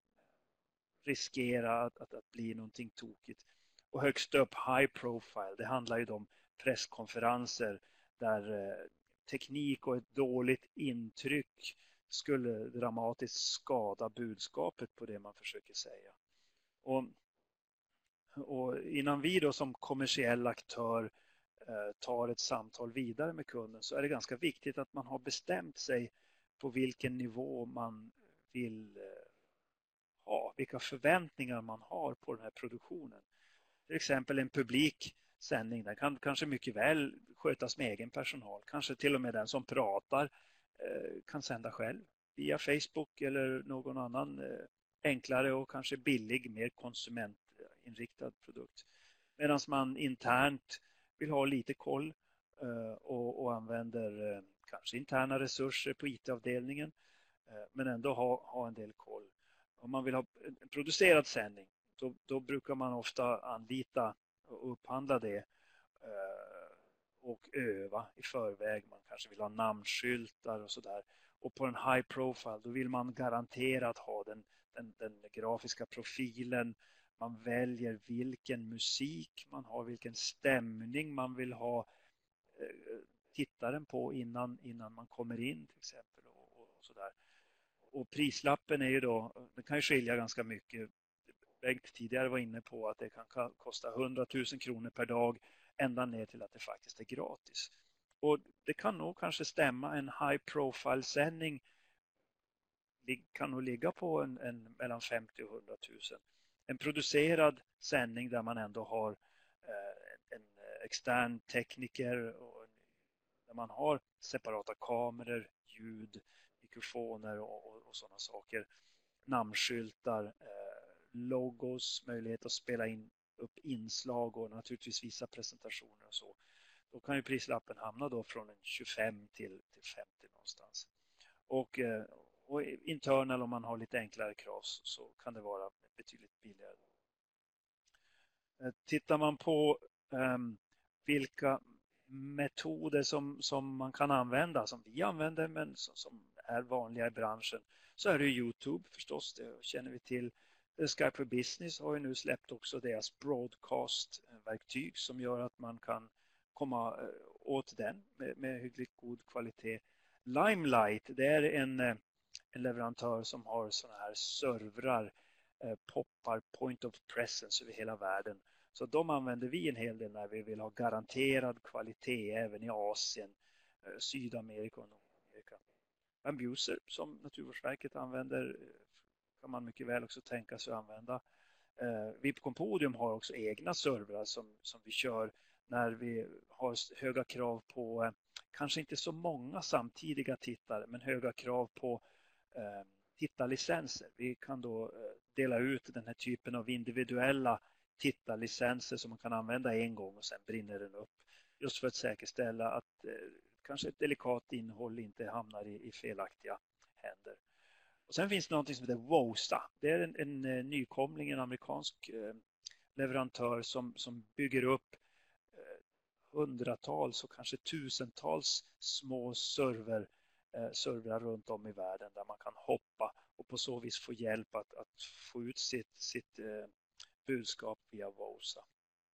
riskera att, att, att bli någonting tokigt. Och högst upp high profile, det handlar ju om presskonferenser där eh, teknik och ett dåligt intryck skulle dramatiskt skada budskapet på det man försöker säga. Och, och innan vi då som kommersiell aktör eh, tar ett samtal vidare med kunden så är det ganska viktigt att man har bestämt sig på vilken nivå man vill eh, ha, vilka förväntningar man har på den här produktionen. Till exempel en publik sändning, den kan kanske mycket väl skötas med egen personal. Kanske till och med den som pratar eh, kan sända själv via Facebook eller någon annan eh, enklare och kanske billig, mer konsumentinriktad produkt. Medan man internt vill ha lite koll eh, och, och använder eh, kanske interna resurser på I T-avdelningen eh, men ändå ha, ha en del koll. Om man vill ha en producerad sändning, då, då brukar man ofta anlita och upphandla det eh, och öva i förväg. Man kanske vill ha namnskyltar och sådär. Och på en high profile, då vill man garanterat ha den, den, den grafiska profilen. Man väljer vilken musik man har, vilken stämning man vill ha eh, tittaren på innan, innan man kommer in till exempel. Och, och, och sådär. Och prislappen är ju då, det kan ju skilja ganska mycket. Bengt tidigare var inne på att det kan kosta hundratusen kronor per dag ända ner till att det faktiskt är gratis. Och det kan nog kanske stämma, en high profile sändning kan nog ligga på en, en mellan femtio och hundra tusen. En producerad sändning där man ändå har eh, en extern tekniker och där man har separata kameror, ljud, mikrofoner och, och, och sådana saker. Namnskyltar, eh, logos, möjlighet att spela in upp inslag och naturligtvis visa presentationer och så. Då kan ju prislappen hamna då från en tjugofem till, till femtio någonstans. Och, eh, och internal om man har lite enklare krav så, så kan det vara betydligt billigare. Eh, tittar man på eh, vilka metoder som, som man kan använda, som vi använder men som, som är vanliga i branschen, så är det YouTube förstås, det känner vi till. Skype for Business har ju nu släppt också deras broadcast-verktyg som gör att man kan komma åt den med, med hyggligt god kvalitet. Limelight, det är en, en leverantör som har sådana här servrar, eh, poppar point of presence över hela världen. Så de använder vi en hel del när vi vill ha garanterad kvalitet även i Asien, eh, Sydamerika och Nordamerika. Ambuser som Naturvårdsverket använder kan man mycket väl också tänka sig att använda. Eh, vi på Compodium har också egna servrar som, som vi kör när vi har höga krav på, eh, kanske inte så många samtidiga tittare, men höga krav på eh, tittarlicenser. Vi kan då eh, dela ut den här typen av individuella tittarlicenser som man kan använda en gång och sen brinner den upp. Just för att säkerställa att eh, kanske ett delikat innehåll inte hamnar i, i felaktiga händer. Och sen finns det något som heter Wosa. Det är en, en, en nykomling, en amerikansk eh, leverantör som, som bygger upp eh, hundratals och kanske tusentals små server, eh, servrar runt om i världen där man kan hoppa och på så vis få hjälp att, att få ut sitt, sitt eh, budskap via Wosa.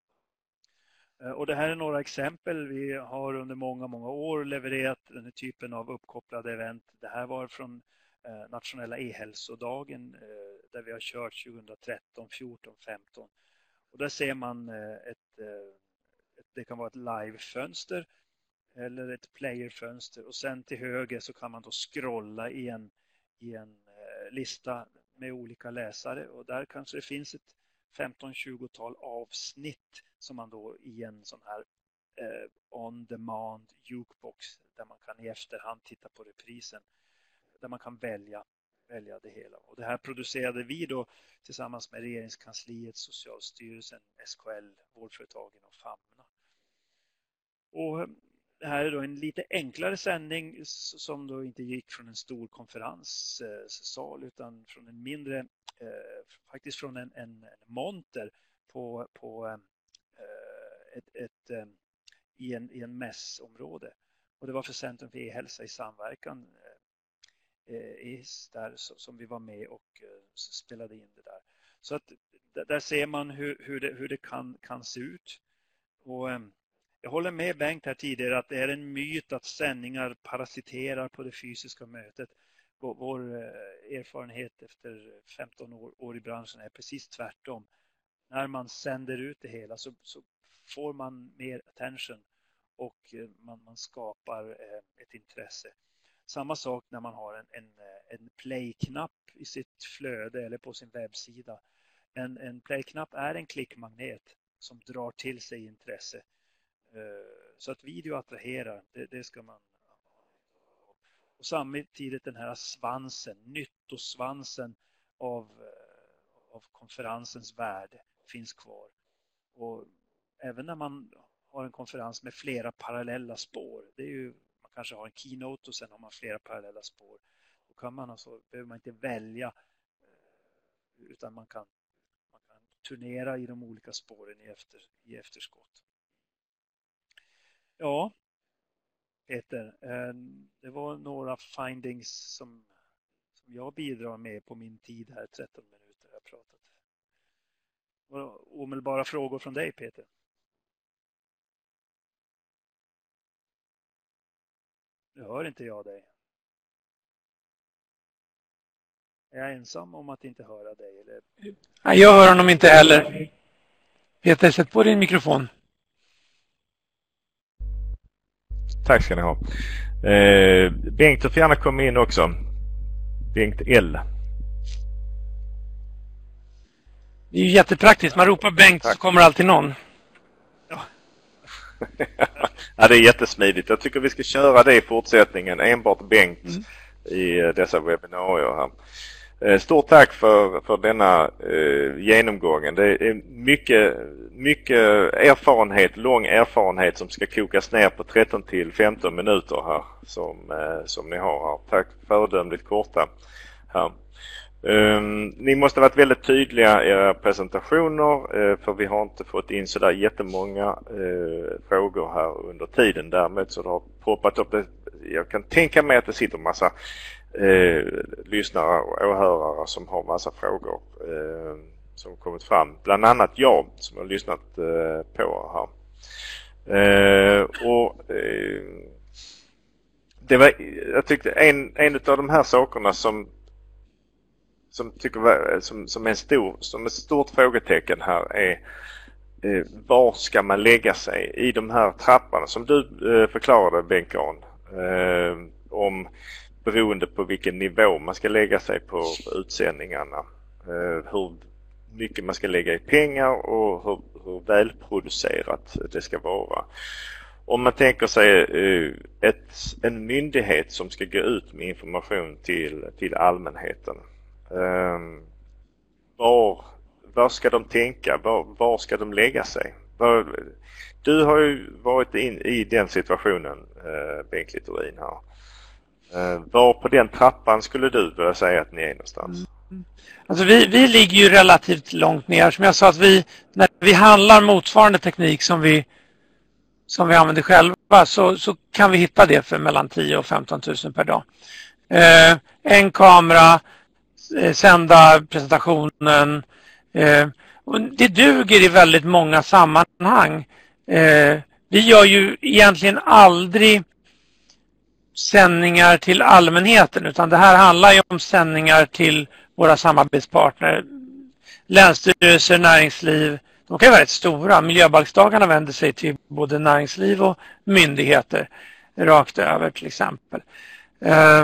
Eh, och det här är några exempel. Vi har under många, många år levererat den här typen av uppkopplade event. Det här var från nationella e-hälsodagen där vi har kört tjugohundratretton, fjorton, femton. Och där ser man ett, ett det kan vara ett live-fönster eller ett player-fönster och sen till höger så kan man då scrolla i en, i en lista med olika läsare och där kanske det finns ett femton tjugo-tal avsnitt som man då i en sån här eh, on-demand jukebox där man kan i efterhand titta på reprisen. Där man kan välja, välja det hela. Och det här producerade vi då tillsammans med Regeringskansliet, Socialstyrelsen, S K L, vårdföretagen och Famna. Och det här är då en lite enklare sändning som då inte gick från en stor konferenssal utan från en mindre, eh, faktiskt från en, en, en monter på, på eh, ett, ett, eh, i, en, i en mässområde. Och det var för Centrum för e-hälsa i samverkan där som vi var med och spelade in det där. Så att där ser man hur, hur, det, hur det kan, kan se ut. Och jag håller med Bengt här tidigare att det är en myt att sändningar parasiterar på det fysiska mötet. Vår, vår erfarenhet efter femton år, år i branschen är precis tvärtom. När man sänder ut det hela så, så får man mer attention och man, man skapar ett intresse. Samma sak när man har en, en, en play-knapp i sitt flöde eller på sin webbsida. En, en play-knapp är en klickmagnet som drar till sig intresse. Så att video attraherar, det, det ska man. Och samtidigt den här svansen, nyttosvansen av, av konferensens värde finns kvar. Och även när man har en konferens med flera parallella spår, det är ju kanske har en keynote och sen har man flera parallella spår. Då kan man alltså, behöver man inte välja utan man kan, man kan turnera i de olika spåren i, efter, i efterskott. Ja, Peter, det var några findings som, som jag bidrar med på min tid här, tretton minuter jag har pratat. Omedelbara frågor från dig, Peter? Nu hör inte jag dig. Är jag ensam om att inte höra dig? Eller? Nej, jag hör honom inte heller. Peter, sätt på din mikrofon. Tack ska ni ha. Eh, Bengt, du får gärna komma in också. Bengt L. Det är ju jättepraktiskt. Man ropar Bengt så kommer alltid någon. Ja. Ja, det är jättesmidigt. Jag tycker vi ska köra det i fortsättningen. Enbart Bengt mm. i dessa webbinarier här. Stort tack för, för denna eh, genomgången. Det är mycket, mycket erfarenhet, lång erfarenhet som ska kokas ner på tretton till femton minuter här som, eh, som ni har här. Tack, föredömligt korta här. Um, ni måste ha varit väldigt tydliga i era presentationer uh, för vi har inte fått in så där jättemånga uh, frågor här under tiden. Därmed så det har poppat upp. Jag kan tänka mig att det sitter massa uh, lyssnare och åhörare som har massa frågor uh, som kommit fram. Bland annat jag som har lyssnat uh, på här. Uh, och uh, det var, jag tyckte en, en av de här sakerna som Som, tycker, som, som, är en stor, som ett stort frågetecken här är eh, var ska man lägga sig i de här trapporna som du eh, förklarade, Bengt-Jan, eh, om beroende på vilken nivå man ska lägga sig på utsändningarna, eh, hur mycket man ska lägga i pengar och hur, hur välproducerat det ska vara. Om man tänker sig eh, ett, en myndighet som ska gå ut med information till, till allmänheten. Um, var, var ska de tänka? Var, var ska de lägga sig? Var, du har ju varit in i den situationen, uh, Bengt Littorin här. Uh, var på den trappan skulle du börja säga att ni är någonstans? Mm. Alltså vi, vi ligger ju relativt långt ner. Som jag sa, att vi, när vi handlar motsvarande teknik som vi, som vi använder själva så, så kan vi hitta det för mellan tio och femton tusen per dag. Uh, en kamera, sända presentationen. Eh, och det duger i väldigt många sammanhang. Eh, vi gör ju egentligen aldrig sändningar till allmänheten, utan det här handlar ju om sändningar till våra samarbetspartner. Länsstyrelser, näringsliv. De kan ju vara rätt stora. Miljöbalksdagarna vänder sig till både näringsliv och myndigheter rakt över till exempel. Eh,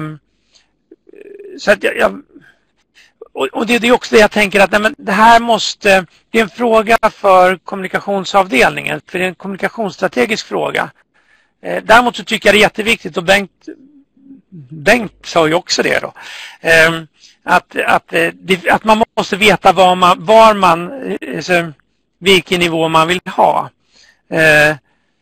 så att jag, jag Och det är också det jag tänker att nej, men det här måste, det är en fråga för kommunikationsavdelningen, för det är en kommunikationsstrategisk fråga. Eh, däremot så tycker jag det är jätteviktigt, och Bengt, Bengt sa ju också det då, eh, att, att, det, att man måste veta var man, var man alltså, vilken nivå man vill ha. Eh,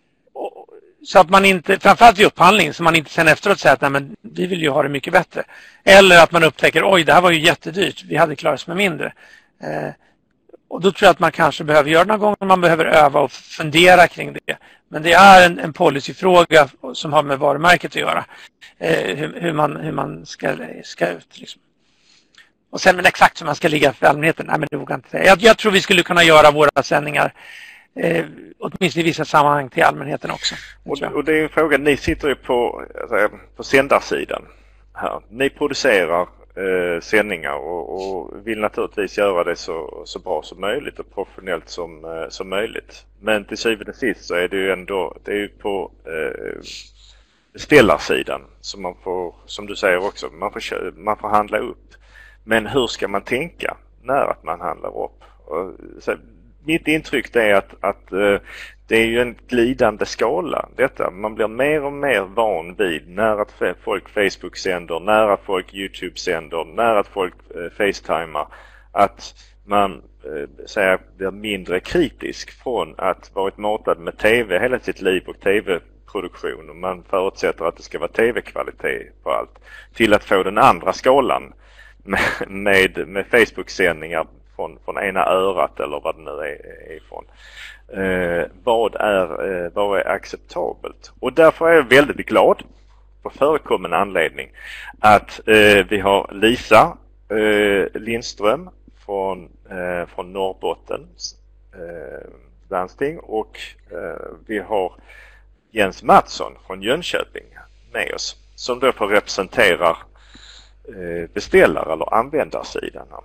Så att man inte, framförallt vid upphandling, så man inte sen efteråt säger att nej, men vi vill ju ha det mycket bättre. Eller att man upptäcker, oj det här var ju jättedyrt, vi hade klarat oss med mindre. Eh, och då tror jag att man kanske behöver göra några gånger, man behöver öva och fundera kring det. Men det är en, en policyfråga som har med varumärket att göra. Eh, hur, hur, man, hur man ska, ska ut liksom. Och sen men exakt hur man ska ligga för allmänheten, nej men det vågar jag inte säga. Jag, jag tror vi skulle kunna göra våra sändningar Eh, åtminstone i vissa sammanhang till allmänheten också. Och, och det är en fråga, ni sitter ju på, alltså, på sändarsidan här. Ni producerar eh, sändningar och, och vill naturligtvis göra det så, så bra som möjligt och professionellt som, eh, som möjligt. Men till syvende och sist så är det ju ändå, det är ju på eh, beställarsidan som man får, som du säger också, man får, man får handla upp. Men hur ska man tänka när att man handlar upp? Och, så, mitt intryck är att, att uh, det är ju en glidande skala detta. Man blir mer och mer van vid när att folk Facebook sänder, när att folk YouTube sänder, när att folk uh, FaceTimar. Att man uh, säger, blir mindre kritisk från att varit matad med tv hela sitt liv och tv-produktion. Och man förutsätter att det ska vara tv-kvalitet på allt. Till att få den andra skalan med, med, med Facebook-sändningar Från, från ena örat eller vad det nu är, är ifrån. Eh, vad, är, eh, vad är acceptabelt? Och därför är jag väldigt glad på förekommande anledning att eh, vi har Lisa eh, Lindström från, eh, från Norrbottens eh, landsting och eh, vi har Jens Mattsson från Jönköping med oss som då får representera eh, beställare eller användarsidan här.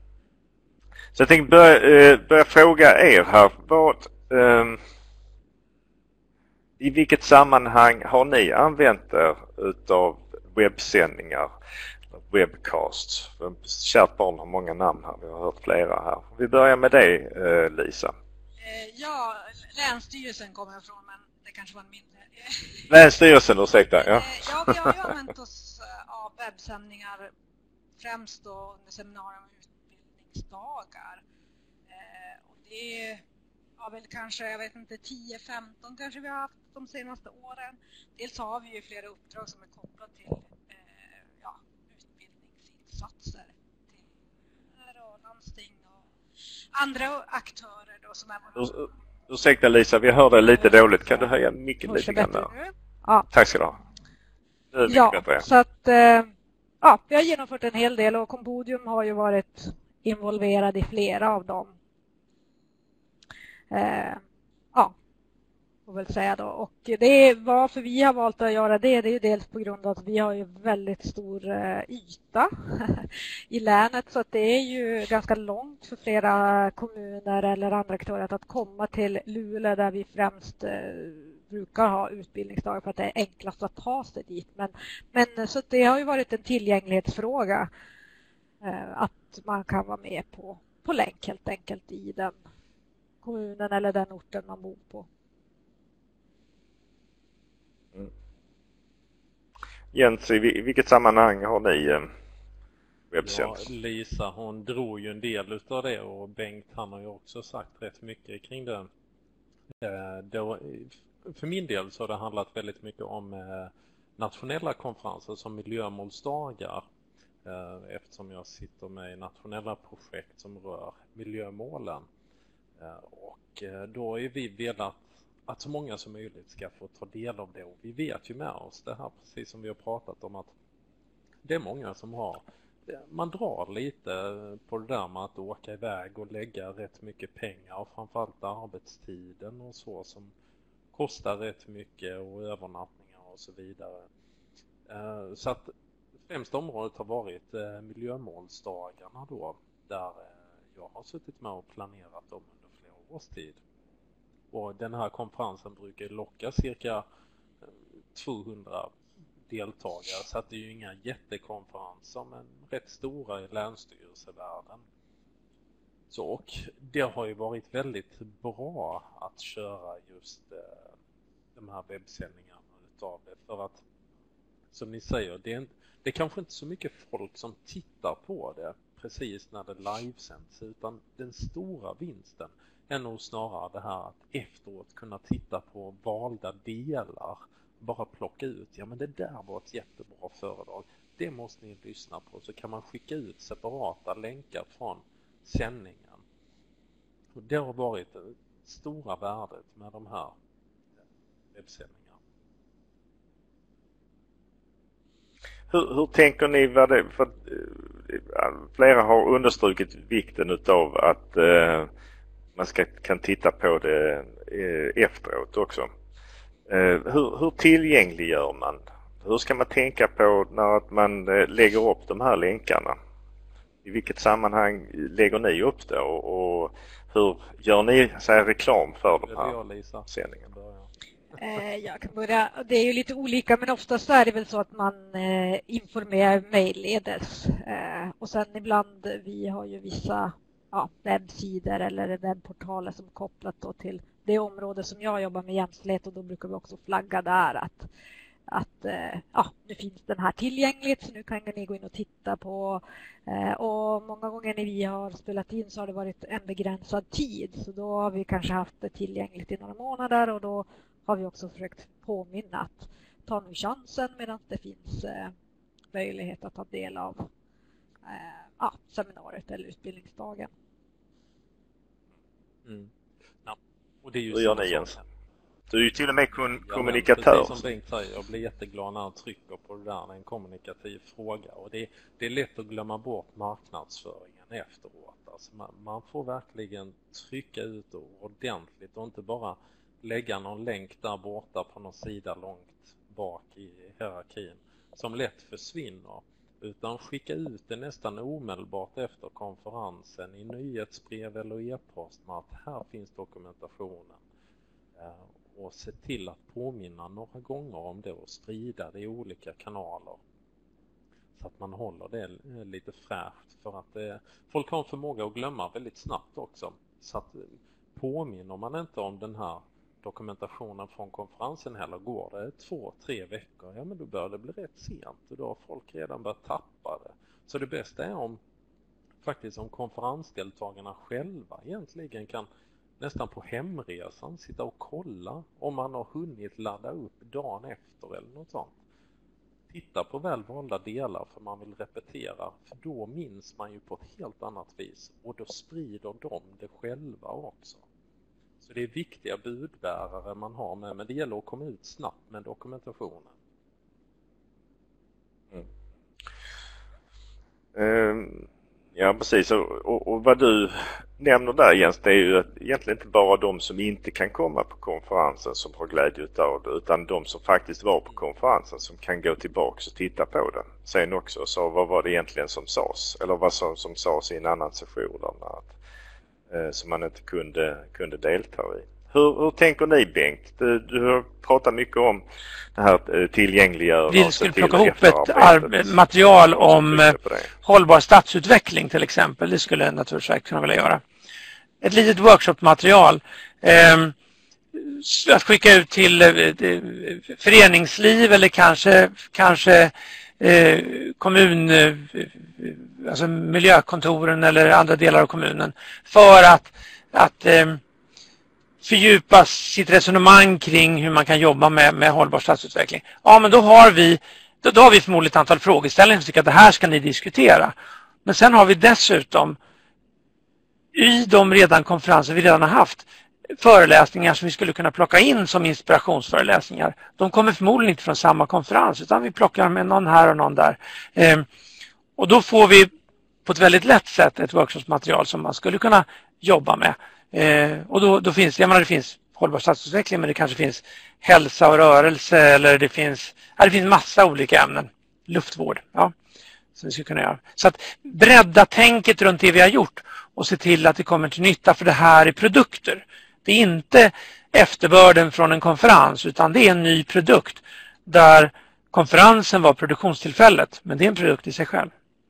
Så jag tänkte börja, eh, börja fråga er här, vad, eh, i vilket sammanhang har ni använt er utav webbsändningar? webcasts. Kärt barn har många namn här, vi har hört flera här. Vi börjar med dig, Lisa. Ja, Länsstyrelsen kommer jag ifrån, men det kanske var en mindre. Länsstyrelsen, ursäkta. Ja. Ja, vi har ju använt oss av webbsändningar främst då under seminarier och utbildningsdagar. Och det har väl kanske, jag vet inte, tio femton kanske vi har haft de senaste åren. Dels har vi ju flera uppdrag som är kopplade till ja, utbildningsinsatser till och landsting och andra aktörer då som är våra... Ursäkta Lisa, vi hör dig lite dåligt. Kan du höja mycket lite grann där? Ja. Tack ska du ha. Det är ja, bättre. Så att eh, ja, vi har genomfört en hel del och Compodium har ju varit involverad i flera av dem. Eh, ja, får väl säga då. Och det är varför vi har valt att göra det, det är ju dels på grund av att vi har ju väldigt stor eh, yta i länet, så att det är ju ganska långt för flera kommuner eller andra aktörer att komma till Luleå där vi främst eh, brukar ha utbildningsdagar för att det är enklast att ta sig dit. Men, men så det har ju varit en tillgänglighetsfråga eh, att man kan vara med på, på länk helt enkelt i den kommunen eller den orten man bor på. Mm. Jens, i vilket sammanhang har ni eh, webbtjänst? Ja, Lisa, hon drog ju en del utav det och Bengt, han har ju också sagt rätt mycket kring det. Eh, då, för min del så har det handlat väldigt mycket om eh, nationella konferenser som miljömålsdagar. Eh, eftersom jag sitter med i nationella projekt som rör miljömålen. Eh, och eh, då är vi velat att så många som möjligt ska få ta del av det. Och vi vet ju med oss det här, precis som vi har pratat om, att det är många som har, man drar lite på det där med att åka iväg och lägga rätt mycket pengar och framförallt arbetstiden och så som kostar rätt mycket och övernattningar och så vidare. Så att främsta området har varit miljömålsdagarna då, där jag har suttit med och planerat dem under flera års tid. Och den här konferensen brukar locka cirka tvåhundra deltagare, så att det är ju inga jättekonferenser men rätt stora i länsstyrelsevärlden. Så, och det har ju varit väldigt bra att köra just eh, de här webbsändningarna utav det, för att som ni säger, det är, en, det är kanske inte så mycket folk som tittar på det precis när det livesänds, utan den stora vinsten är nog snarare det här att efteråt kunna titta på valda delar, bara plocka ut, ja men det där var ett jättebra föredrag, det måste ni lyssna på, så kan man skicka ut separata länkar från sändningen. Och det har varit det stora värdet med de här webbsändningarna. Hur, hur tänker ni vad det, för flera har understrukit vikten utav att eh, man ska, kan titta på det eh, efteråt också. Eh, hur, hur tillgängliggör man? Hur ska man tänka på när man eh, lägger upp de här länkarna? I vilket sammanhang lägger ni upp det och, och hur gör ni så här, reklam för de här sändningarna? Jag kan börja. Det är ju lite olika, men oftast är det väl så att man eh, informerar mejlledes. Eh, och sen ibland, vi har ju vissa ja, webbsidor eller webbportaler som kopplat då till det område som jag jobbar med, jämställdhet, och då brukar vi också flagga där att, att eh, ja, nu finns den här tillgängligt, så nu kan ni gå in och titta på. Eh, och många gånger när vi har spelat in så har det varit en begränsad tid, så då har vi kanske haft det tillgängligt i några månader, och då har vi också försökt påminna att ta nu chansen medan det finns eh, möjlighet att ta del av eh, ja, seminariet eller utbildningsdagen. Mm. Ja. Och det är ju Hur gör ni, Jens? Du är ju till och med kon- ja, kommunikatör. Precis som Bengt säger, jag blir jätteglad när han trycker på det där, en kommunikativ fråga. Och det, det är lätt att glömma bort marknadsföringen efteråt. Alltså man, man får verkligen trycka ut ordentligt och inte bara lägga någon länk där borta på någon sida långt bak i hierarkin som lätt försvinner, utan skicka ut det nästan omedelbart efter konferensen i nyhetsbrev eller e-post med att här finns dokumentationen, och se till att påminna några gånger om det och sprida det i olika kanaler. så att man håller det lite fräscht. För att det, folk har en förmåga att glömma väldigt snabbt också. Så att påminner man inte om den här dokumentationen från konferensen heller, går det två, tre veckor, ja men då bör det bli rätt sent och då har folk redan börjat tappa det. Så det bästa är om faktiskt om konferensdeltagarna själva egentligen kan nästan på hemresan sitta och kolla om man har hunnit ladda upp dagen efter eller något sånt. Titta på välvalda delar för man vill repetera, för då minns man ju på ett helt annat vis och då sprider de det själva också. Så det är viktiga budbärare man har med, men det gäller att komma ut snabbt med dokumentationen. Mm. Um, ja, precis. Och, och, och vad du nämner där Jens, det är ju att egentligen inte bara de som inte kan komma på konferensen som har glädje utav det, utan de som faktiskt var på konferensen som kan gå tillbaka och titta på den. Sen också så vad var det egentligen som sades, eller vad som, som sades i en annan session där, att som man inte kunde, kunde delta i. Hur, hur tänker ni, Bengt? Du, du har pratat mycket om det här tillgängliggörande. Vi skulle plocka ihop ett material om hållbar stadsutveckling till exempel. Det skulle Naturvårdsverket kunna vilja göra. Ett litet workshopmaterial. Eh, att skicka ut till eh, föreningsliv eller kanske, kanske eh, kommun... Eh, alltså miljökontoren eller andra delar av kommunen, för att, att eh, fördjupa sitt resonemang kring hur man kan jobba med, med hållbar stadsutveckling. Ja, men då har vi då, då har vi förmodligen ett antal frågeställningar som tycker att det här ska ni diskutera. Men sen har vi dessutom i de redan konferenser vi redan har haft föreläsningar som vi skulle kunna plocka in som inspirationsföreläsningar. De kommer förmodligen inte från samma konferens utan vi plockar med någon här och någon där. Eh, Och då får vi på ett väldigt lätt sätt ett workshopsmaterial som man skulle kunna jobba med. Eh, och då, då finns, jag menar, det finns hållbar stadsutveckling, men det kanske finns hälsa och rörelse eller det finns, ja, det finns massa olika ämnen. Luftvård, ja, som vi skulle kunna göra. Så att bredda tänket runt det vi har gjort och se till att det kommer till nytta, för det här är produkter. Det är inte efterbörden från en konferens utan det är en ny produkt där konferensen var produktionstillfället, men det är en produkt i sig själv.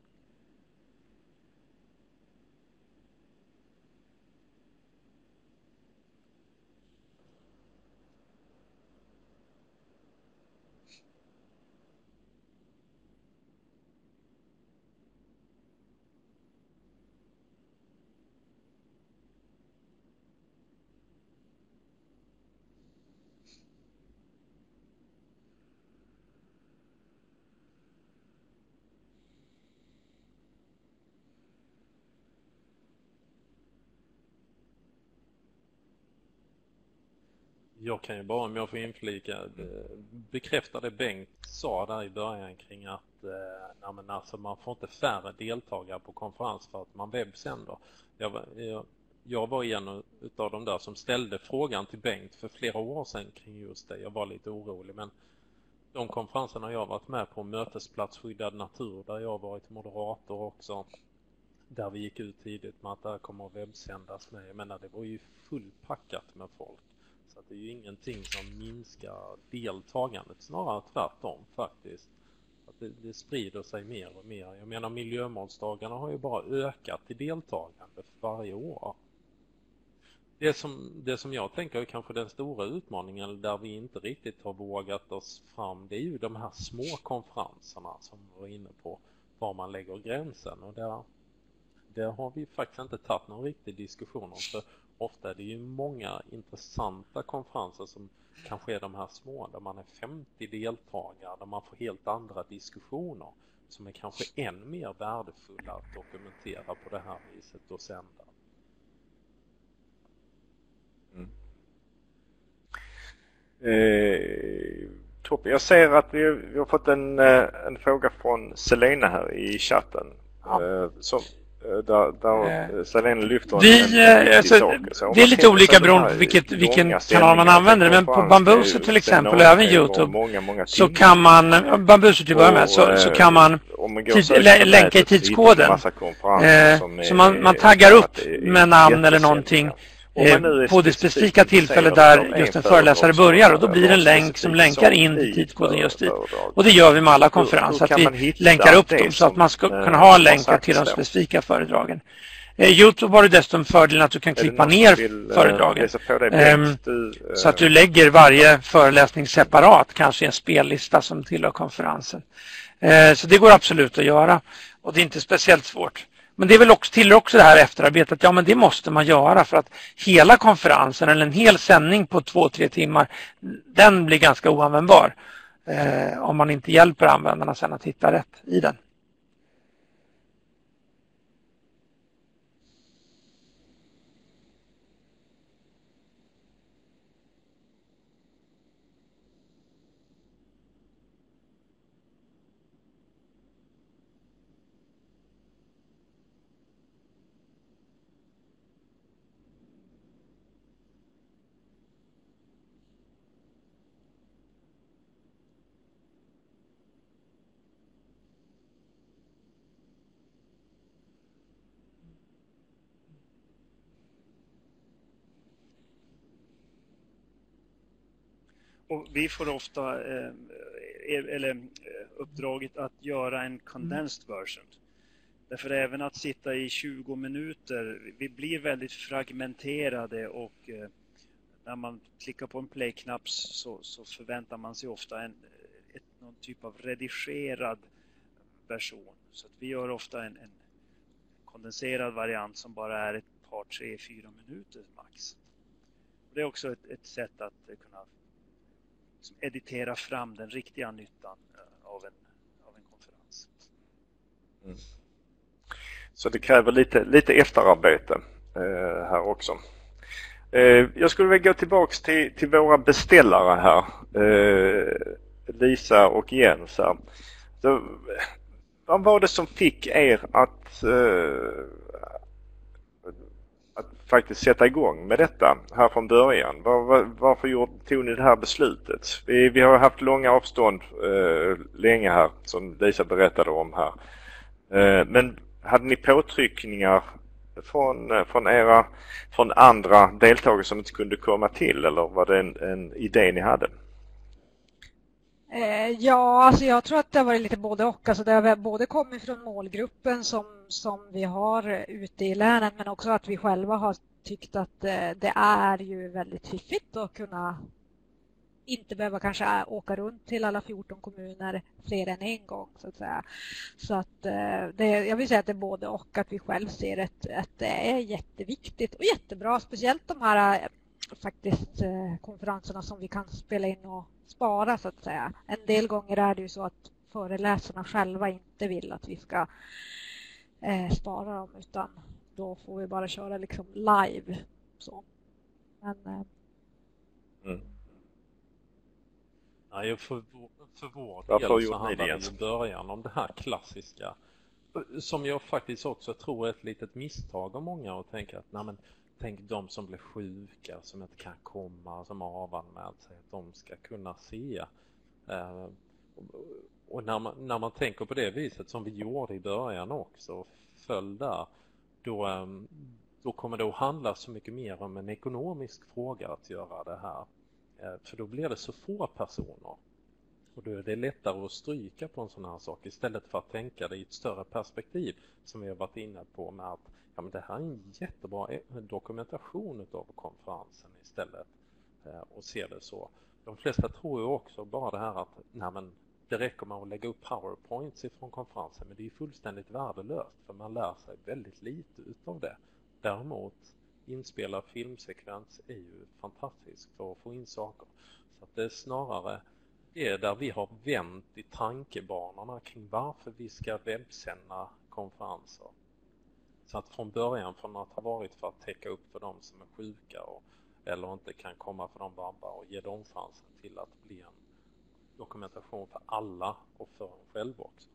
Jag kan ju bara, om jag får inflika, bekräfta det Bengt sa där i början kring att eh, men alltså, man får inte färre deltagare på konferens för att man webbsänder. Jag var, jag, jag var en av de där som ställde frågan till Bengt för flera år sedan kring just det. Jag var lite orolig, men de konferenserna jag varit med på, Mötesplats skyddad natur, där jag har varit moderator också, där vi gick ut tidigt med att det här kommer att webbsändas med. Jag menar, det var ju fullpackat med folk. Så att det är ju ingenting som minskar deltagandet, snarare tvärtom faktiskt. Att det, det sprider sig mer och mer. Jag menar, miljömålsdagarna har ju bara ökat i deltagande för varje år. Det som, det som jag tänker är kanske den stora utmaningen där vi inte riktigt har vågat oss fram, det är ju de här små konferenserna som vi var inne på, var man lägger gränsen. Och där, där har vi faktiskt inte tagit någon riktig diskussion om, för ofta är det ju många intressanta konferenser som kanske är de här små, där man är femtio deltagare, där man får helt andra diskussioner som är kanske än mer värdefulla att dokumentera på det här viset och sända. Mm. Eh, toppen. Jag ser att vi, vi har fått en, en fråga från Selena här i chatten. Ja. Eh, som Där, där Selena lyfter vi, en, en alltså, så det är lite olika beroende på vilket, vilken kanal man använder. Men på Bambuser till exempel och även YouTube många, många så kan man, Bambuser till början med, så, så kan man, man tid, lä, länka nätet, i tidskoden. Eh, så man, man taggar upp med namn eller någonting eh, på det specifika tillfälle där just en föreläsare börjar, och då blir det en länk som länkar in till tidkoden just dit. Och det gör vi med alla konferenser, att vi länkar upp dem så att man ska kunna ha länkar till de specifika föredragen. YouTube har du dessutom fördelen att du kan klippa ner föredragen. Um, så att du lägger varje föreläsning separat, kanske i en spellista som tillhör konferensen. Uh, så det går absolut att göra, och det är inte speciellt svårt. Men det är väl också, tillhör också det här efterarbetet, ja men det måste man göra, för att hela konferensen eller en hel sändning på två, tre timmar, den blir ganska oanvändbar uh, om man inte hjälper användarna sen att hitta rätt i den. Och vi får ofta eh, eller, eh, uppdraget att göra en condensed version. Därför även att sitta i tjugo minuter, vi blir väldigt fragmenterade, och eh, när man klickar på en play-knapp så, så förväntar man sig ofta en, ett, någon typ av redigerad version. Så att vi gör ofta en, en kondenserad variant som bara är ett par, tre, fyra minuter max. Det är också ett, ett sätt att kunna editera fram den riktiga nyttan av en, av en konferens. Mm. Så det kräver lite, lite efterarbete eh, här också. Eh, jag skulle vilja gå tillbaks till, till våra beställare här. Eh, Lisa och Jens här. Så, vad var det som fick er att eh, att faktiskt sätta igång med detta här från början? Var, var, varför gjorde, tog ni det här beslutet? Vi, vi har haft långa avstånd eh, länge här, som Lisa berättade om här. Eh, men hade ni påtryckningar från, från era från andra deltagare som inte kunde komma till, eller var det en, en idé ni hade? Ja, alltså jag tror att det har varit lite både och. Alltså det har både kommit från målgruppen som, som vi har ute i länet, men också att vi själva har tyckt att det är ju väldigt fiffigt att kunna inte behöva kanske åka runt till alla fjorton kommuner fler än en gång, så att säga. Så att det, jag vill säga att det är både och, att vi själv ser att, att det är jätteviktigt och jättebra, speciellt de här faktiskt konferenserna som vi kan spela in och spara, så att säga. En del gånger är det ju så att föreläsarna själva inte vill att vi ska eh, spara dem, utan då får vi bara köra liksom live. Så. Men, eh... mm. Ja, för, för vår Varför del så handlar det i början om det här klassiska, som jag faktiskt också tror är ett litet misstag av många, och tänka att nej men, tänk de som blir sjuka, som inte kan komma, som har avanmält sig, att de ska kunna se. Eh, och när man, när man tänker på det viset som vi gjorde i början också, föll där, då, eh, då kommer det att handla så mycket mer om en ekonomisk fråga att göra det här. Eh, för då blir det så få personer. Och då är det lättare att stryka på en sån här sak istället för att tänka det i ett större perspektiv, som vi har varit inne på med att ja, men det här är en jättebra dokumentation av konferensen istället, eh, och se det så. De flesta tror ju också bara det här att nej, men det räcker med att lägga upp PowerPoints ifrån konferensen, men det är fullständigt värdelöst för man lär sig väldigt lite utav det. Däremot inspelad filmsekvens är ju fantastiskt för att få in saker. Så att det är snarare är där vi har vänt i tankebanorna kring varför vi ska webbsända konferenser. Så att från början, från att ha varit för att täcka upp för de som är sjuka och, eller inte kan komma för de vabbar, och ge dem chansen till att bli en dokumentation för alla och för en själv också.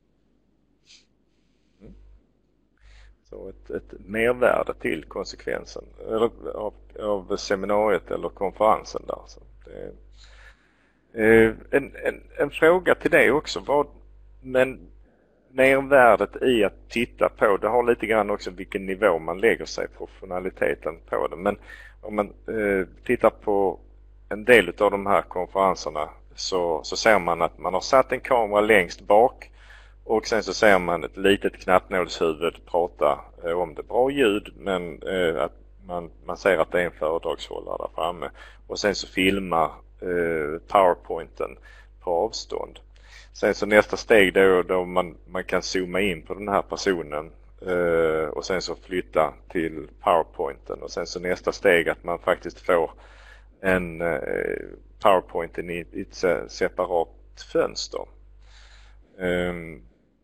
Mm. Så ett, ett mervärde till konsekvensen eller, av, av seminariet eller konferensen där. Så det, eh, en, en, en fråga till dig också. Vad, men mervärdet i att titta på, det har lite grann också vilken nivå man lägger sig, professionaliteten på det. Men om man eh, tittar på en del av de här konferenserna så, så ser man att man har satt en kamera längst bak och sen så ser man ett litet knappnålshuvud prata eh, om det. Bra ljud, men eh, att man, man ser att det är en föredragshållare där framme. Och sen så filmar eh, PowerPointen på avstånd. Sen så nästa steg då, då man, man kan zooma in på den här personen eh, och sen så flytta till PowerPointen. Och sen så nästa steg att man faktiskt får en eh, PowerPointen i, i ett separat fönster. Um,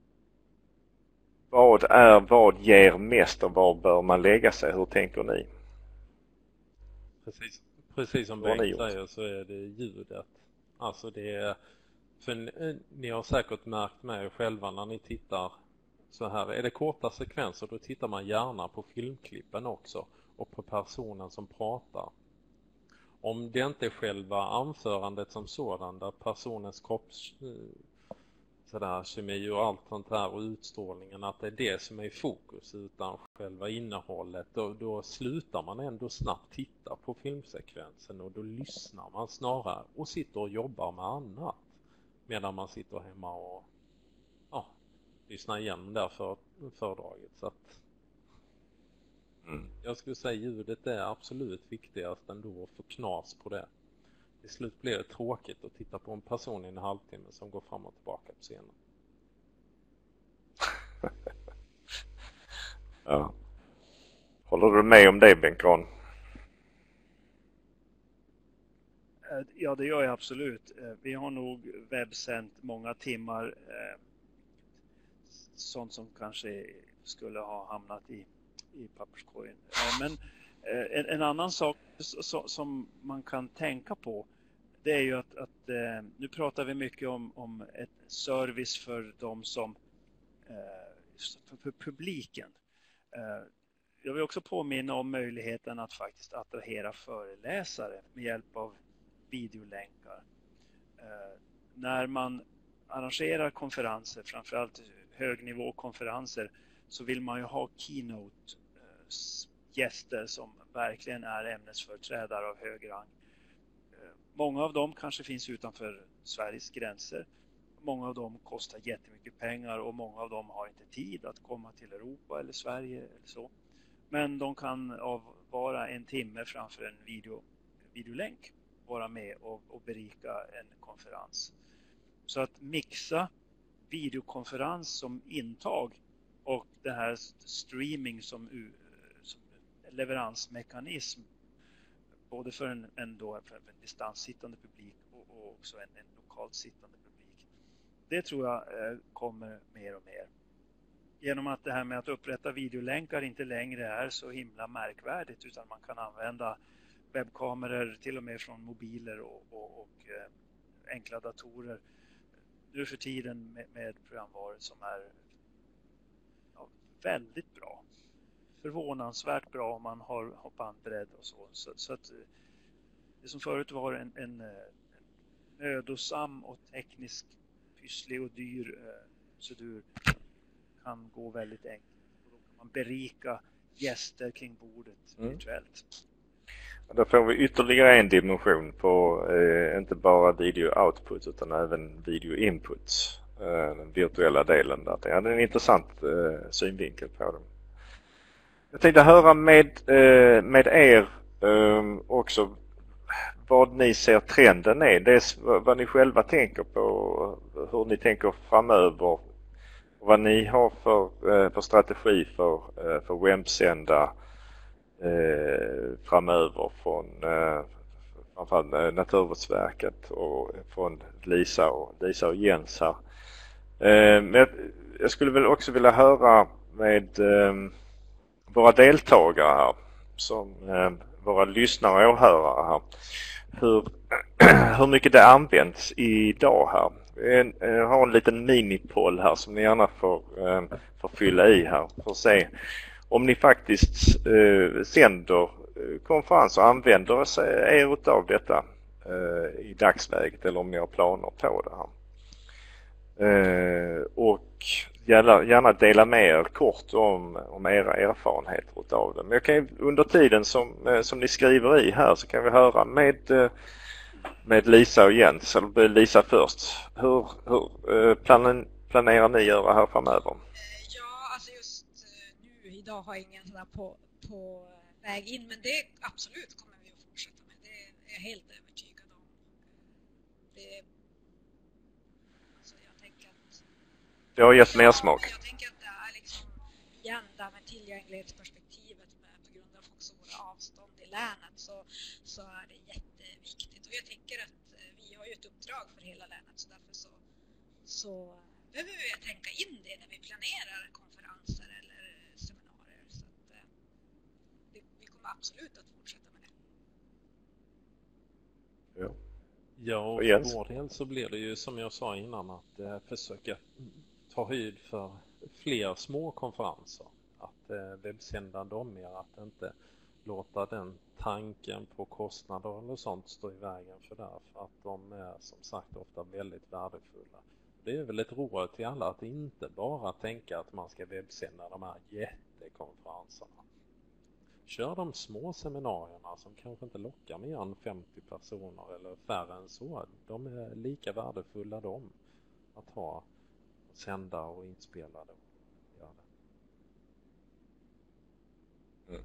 vad är, vad ger mest och var bör man lägga sig? Hur tänker ni? Precis, precis som Bengt säger så är det ljudet. Alltså det är, för ni, ni har säkert märkt med er själva när ni tittar så här. Är det korta sekvenser då tittar man gärna på filmklippen också och på personen som pratar. Om det inte är själva anförandet som sådan där personens kropps sådär, kemi och allt sånt här och utstrålningen, att det är det som är i fokus utan själva innehållet, då, då slutar man ändå snabbt titta på filmsekvensen och då lyssnar man snarare och sitter och jobbar med annat medan man sitter hemma och ja, lyssnar igenom där för föredraget. Så att mm. jag skulle säga ljudet är absolut viktigast ändå att få knas på det. I slut blir det tråkigt att titta på en person i en halvtimme som går fram och tillbaka på scenen. Ja. Håller du med om det, Bengt Grahn? Ja, det gör jag absolut. Vi har nog webbsänt många timmar sånt som kanske skulle ha hamnat i, i papperskorgen. Men en, en annan sak som man kan tänka på, det är ju att, att eh, nu pratar vi mycket om, om ett service för de som eh, för publiken. Eh, jag vill också påminna om möjligheten att faktiskt attrahera föreläsare med hjälp av videolänkar. Eh, när man arrangerar konferenser, framförallt högnivåkonferenser, så vill man ju ha keynote eh, gäster som verkligen är ämnesföreträdare av hög rang. Många av dem kanske finns utanför Sveriges gränser. Många av dem kostar jättemycket pengar och många av dem har inte tid att komma till Europa eller Sverige eller så. Men de kan av bara en timme framför en video, videolänk vara med och, och berika en konferens. Så att mixa videokonferens som intag och det här streaming som, som leveransmekanism både för en, en, då, för en distanssittande publik och, och också en, en lokalt sittande publik. Det tror jag eh, kommer mer och mer. Genom att det här med att upprätta videolänkar inte längre är så himla märkvärdigt, utan man kan använda webbkameror till och med från mobiler och, och, och eh, enkla datorer nu för tiden med, med programvaror som är ja, väldigt bra. Förvånansvärt bra om man har, har bandbredd och så. Så, så att det som förut var en, en, en mödosam och teknisk, pysslig och dyr eh, procedur kan gå väldigt enkelt. Och då kan man berika gäster kring bordet mm. virtuellt. Då får vi ytterligare en dimension på eh, inte bara video output utan även video input. Eh, den virtuella delen där. Det är en intressant eh, synvinkel på den. Jag tänkte höra med, eh, med er eh, också vad ni ser trenden är. Det är vad ni själva tänker på, hur ni tänker framöver. Vad ni har för, eh, för strategi för, eh, för webbsända eh, framöver från eh, framförallt eh, Naturvårdsverket och från Lisa och, Lisa och Jens här. Eh, men jag, jag skulle väl också vilja höra med eh, våra deltagare här, som eh, våra lyssnare och åhörare här, hur, hur mycket det används idag här. En, jag har en liten minipoll här som ni gärna får, eh, får fylla i här för att se om ni faktiskt eh, sänder konferens och använder er av detta eh, i dagsläget eller om ni har planer på det här. Eh, och gärna, gärna dela med er kort om, om era erfarenheter av det. Men jag kan ju, under tiden som, eh, som ni skriver i här så kan vi höra med, eh, med Lisa och Jens. Eller Lisa först. Hur, hur eh, planen, planerar ni göra här framöver? Ja, alltså just nu idag har jag ingen sådär på, på väg in, men det absolut kommer vi att fortsätta med. Det är jag helt övertygad om. Det, så jag tänker att Det har gett ja, mer smak. Jag tänker att det är liksom igen där med tillgänglighetsperspektivet med, på grund av också våra avstånd i länet så, så är det jätteviktigt. Och jag tänker att vi har ju ett uppdrag för hela länet så därför så, så behöver vi tänka in det när vi planerar konferenser eller seminarier. Så att, eh, det, vi kommer absolut att fortsätta med det. Ja. Ja, och för vår del så blir det ju som jag sa innan att eh, försöka ta höjd för fler små konferenser. Att eh, webbsända dem mer, att inte låta den tanken på kostnader eller sånt stå i vägen för det. För att de är som sagt ofta väldigt värdefulla. Det är väl ett råd till alla att inte bara tänka att man ska webbsända de här jättekonferenserna. Kör de små seminarierna som kanske inte lockar mer än femtio personer eller färre än så. De är lika värdefulla de att ha, sända och inspela det. Ja. Mm.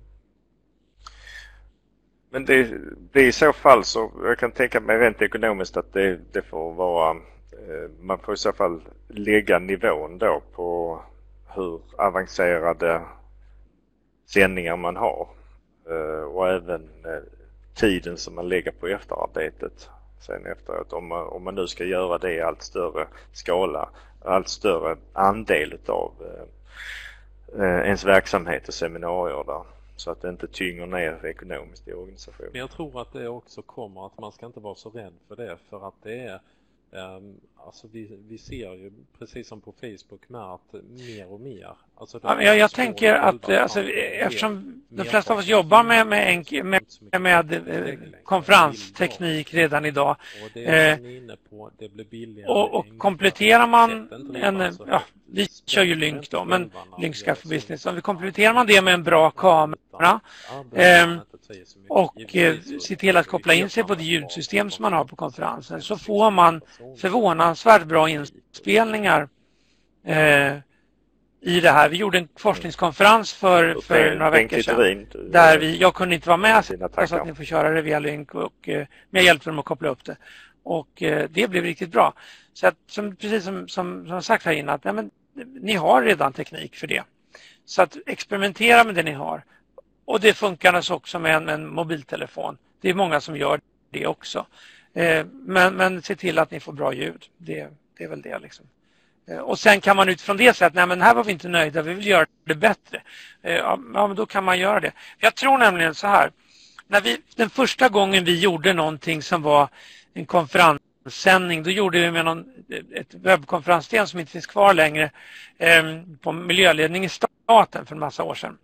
Men det, det i så fall så jag kan tänka mig rent ekonomiskt att det, det får vara man får i så fall lägga nivån då på hur avancerade sändningar man har och även tiden som man lägger på efterarbetet sen efteråt. Om man, om man nu ska göra det i allt större skala, allt större andel av ens verksamhet och seminarier där. Så att det inte tynger ner ekonomiskt i organisationen. Men jag tror att det också kommer att man ska inte vara så rädd för det. För att det är Um, alltså vi, vi ser ju precis som på Facebook med att mer och mer alltså ja, jag, jag tänker att alltså, eftersom de flesta av oss jobbar med, med, enk, med, med eh, konferensteknik redan idag och, det eh, på, det och, och kompletterar man en, ja, vi kör ju Lync då, men Lync ska för business, om vi kompletterar man det med en bra kamera eh, och eh, ser till att koppla in sig på det ljudsystem som man har på konferensen så får man förvånansvärt bra inspelningar eh, i det här. Vi gjorde en forskningskonferens för, för några veckor sedan där vi, jag kunde inte vara med så att ni får köra det via Lync och, eh, men jag hjälpte dem att koppla upp det och eh, det blev riktigt bra. Så att, som, precis som, som, som sagt här innan att ja, men, ni har redan teknik för det. Så att experimentera med det ni har. Och det funkar också med en, en mobiltelefon. Det är många som gör det också. Eh, men, men se till att ni får bra ljud. Det, det är väl det liksom. Eh, och sen kan man utifrån det säga att nej men här var vi inte nöjda, vi vill göra det bättre. Eh, ja men då kan man göra det. Jag tror nämligen så här. När vi, den första gången vi gjorde någonting som var en konferenssändning, då gjorde vi med någon, ett webbkonferenssystem som inte finns kvar längre eh, på miljöledning i staten för en massa år sedan.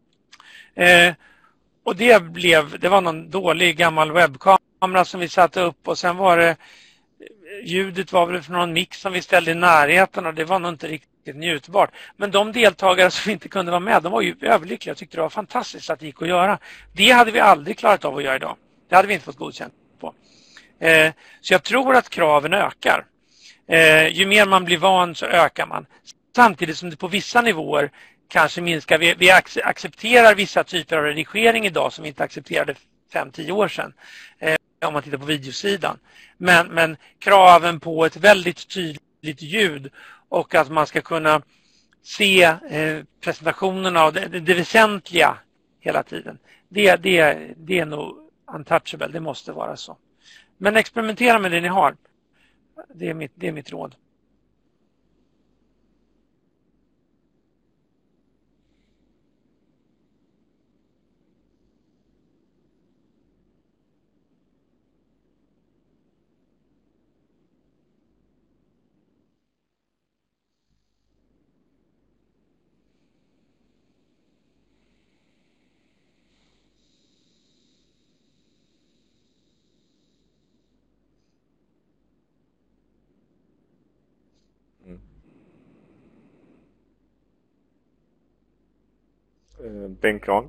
Eh, och det blev, det var någon dålig gammal webbkamera som vi satte upp och sen var det, ljudet var väl från någon mix som vi ställde i närheten och det var nog inte riktigt njutbart. Men de deltagare som inte kunde vara med, de var ju överlyckliga och tyckte det var fantastiskt att det gick att göra. Det hade vi aldrig klarat av att göra idag. Det hade vi inte fått godkänt på. Eh, så jag tror att kraven ökar. Eh, ju mer man blir van så ökar man. Samtidigt som det på vissa nivåer kanske minskar. Vi, vi accepterar vissa typer av redigering idag som vi inte accepterade fem till tio år sedan. Eh, om man tittar på videosidan. Men, men kraven på ett väldigt tydligt ljud och att man ska kunna se eh, presentationerna av det, det, det väsentliga hela tiden. Det, det, det är nog untouchable, det måste vara så. Men experimentera med det ni har. Det är mitt, det är mitt råd. Eh, Bengt Grahn.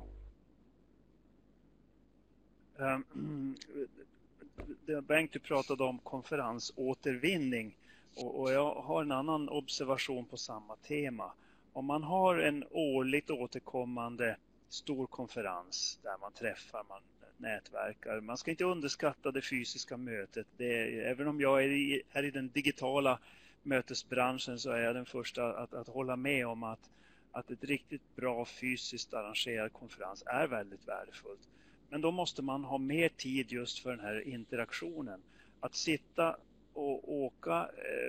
Um, Bengt, du pratade om konferensåtervinning och, och jag har en annan observation på samma tema. Om man har en årligt återkommande stor konferens där man träffar, man nätverkar. Man ska inte underskatta det fysiska mötet. Det är, även om jag är i, är i den digitala mötesbranschen så är jag den första att, att hålla med om att, att ett riktigt bra fysiskt arrangerad konferens är väldigt värdefullt. Men då måste man ha mer tid just för den här interaktionen. Att sitta och åka eh,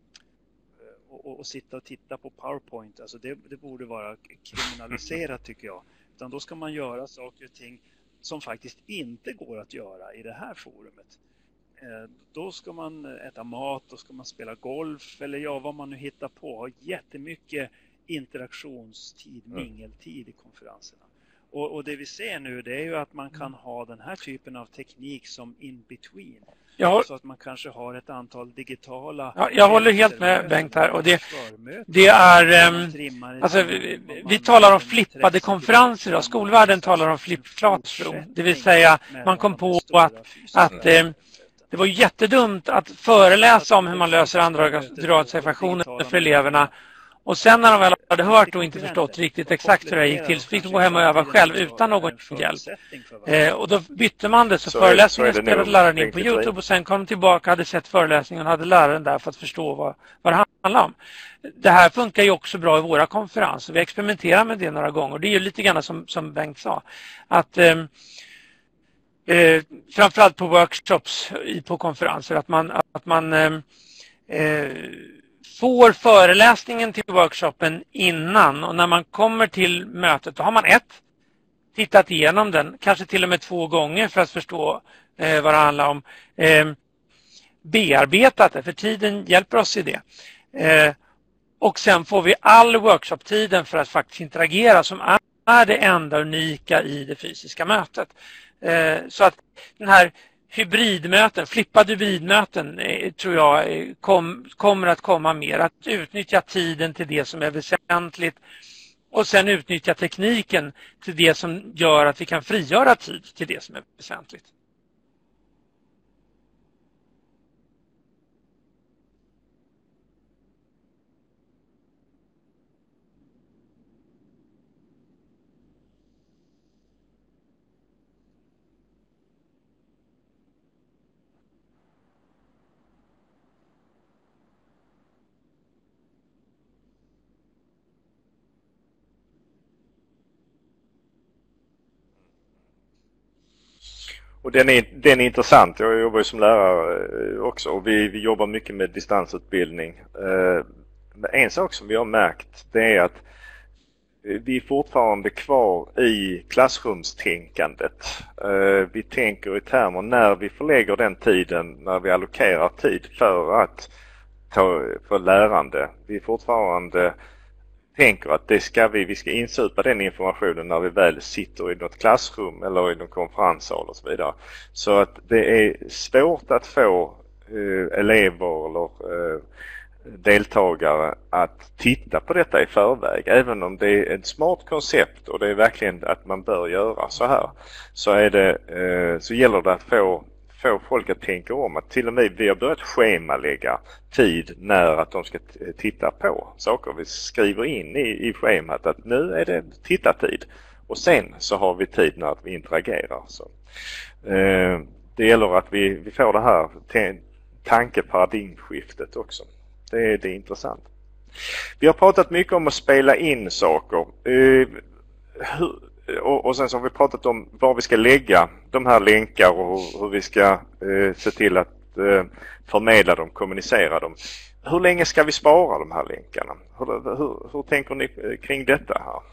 och, och sitta och titta på PowerPoint, alltså det, det borde vara kriminaliserat tycker jag. Utan då ska man göra saker och ting som faktiskt inte går att göra i det här forumet. Eh, då ska man äta mat, då ska man spela golf eller ja, vad man nu hittar på. Ha jättemycket interaktionstid, mingeltid i konferenserna. Och, och det vi ser nu det är ju att man kan ha den här typen av teknik som in-between. Ja. Så att man kanske har ett antal digitala... Ja, jag håller helt med Bengt här. Och det, det är... Um, alltså, vi, vi talar om flippade konferenser. Då. Skolvärlden talar om flip classroom. Det vill säga, man kom på att, att um, det var jättedumt att föreläsa om hur man löser andragradsekvationer för eleverna. Och sen när de väl hade hört och inte förstått riktigt exakt hur det gick till så fick de gå hem och öva själv utan någon hjälp. Eh, och då bytte man det så, så föreläsningen spelade läraren in på YouTube och sen kom de tillbaka, hade sett föreläsningen och hade läraren där för att förstå vad, vad det handlar om. Det här funkar ju också bra i våra konferenser. Vi experimenterar med det några gånger och det är ju lite grann som, som Bengt sa. Att... Eh, eh, framförallt på workshops i, på konferenser att man... Att man eh, eh, får föreläsningen till workshopen innan och när man kommer till mötet då har man ett, tittat igenom den, kanske till och med två gånger för att förstå eh, vad det handlar om, eh, bearbetat det, för tiden hjälper oss i det. Eh, och sen får vi all workshop-tiden för att faktiskt interagera som är, är det enda unika i det fysiska mötet. Eh, så att den här hybridmöten, flippade hybridmöten eh, tror jag eh, kom, kommer att komma mer. Att utnyttja tiden till det som är väsentligt och sen utnyttja tekniken till det som gör att vi kan frigöra tid till det som är väsentligt. Och den är, den är intressant. Jag jobbar ju som lärare också och vi, vi jobbar mycket med distansutbildning. Men en sak som vi har märkt det är att vi är fortfarande kvar i klassrumstänkandet. Vi tänker i termer när vi förlägger den tiden, när vi allokerar tid för att ta för lärande. Vi är fortfarande tänker att det ska vi, vi ska insupa den informationen när vi väl sitter i något klassrum eller i någon konferenssal och så vidare. Så att det är svårt att få eh, elever eller eh, deltagare att titta på detta i förväg. Även om det är ett smart koncept och det är verkligen att man bör göra så här. Så, är det, eh, så gäller det att få få folk att tänka om att till och med vi har börjat schemalägga tid när att de ska titta på saker. Vi skriver in i, i schemat att nu är det tittartid och sen så har vi tid när att vi interagerar. Så, eh, det gäller att vi, vi får det här tankeparadigmskiftet också. Det är, det är intressant. Vi har pratat mycket om att spela in saker. Eh, hur Och, och sen så har vi pratat om var vi ska lägga de här länkar och hur, hur vi ska eh, se till att eh, förmedla dem, kommunicera dem. Hur länge ska vi spara de här länkarna? Hur, hur, hur tänker ni kring detta här?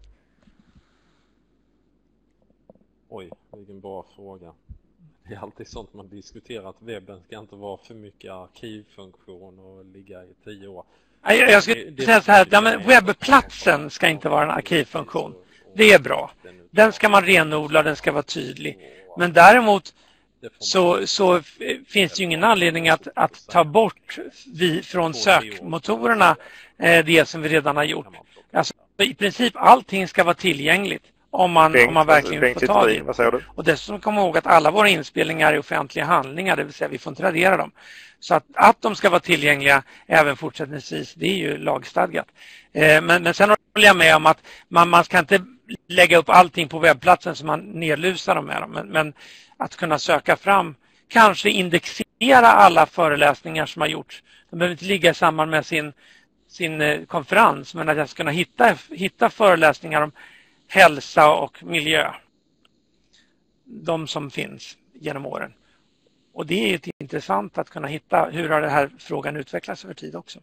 Oj, vilken bra fråga. Det är alltid sånt man diskuterar att webben ska inte vara för mycket arkivfunktion och ligga i tio år. Jag, jag skulle det, säga så här, ja, men webbplatsen ska inte vara en arkivfunktion. Det är bra. Den ska man renodla, den ska vara tydlig. Men däremot så, så finns det ju ingen anledning att, att ta bort vi från sökmotorerna eh, det som vi redan har gjort. Alltså i princip allting ska vara tillgängligt om man, Bengt, om man verkligen Bengt får tag i det. Vad säger du? Och dessutom kom ihåg att alla våra inspelningar är offentliga handlingar, det vill säga vi får inte radera dem. Så att, att de ska vara tillgängliga även fortsättningsvis, det är ju lagstadgat. Eh, men, men sen håller jag med om att man, man ska inte lägga upp allting på webbplatsen så man nedlusar dem med dem. Men, men att kunna söka fram, kanske indexera alla föreläsningar som har gjorts. De behöver inte ligga i samband med sin, sin eh, konferens, men att jag ska kunna hitta, hitta föreläsningar om hälsa och miljö. De som finns genom åren. Och det är intressant att kunna hitta hur har den här frågan utvecklats över tid också.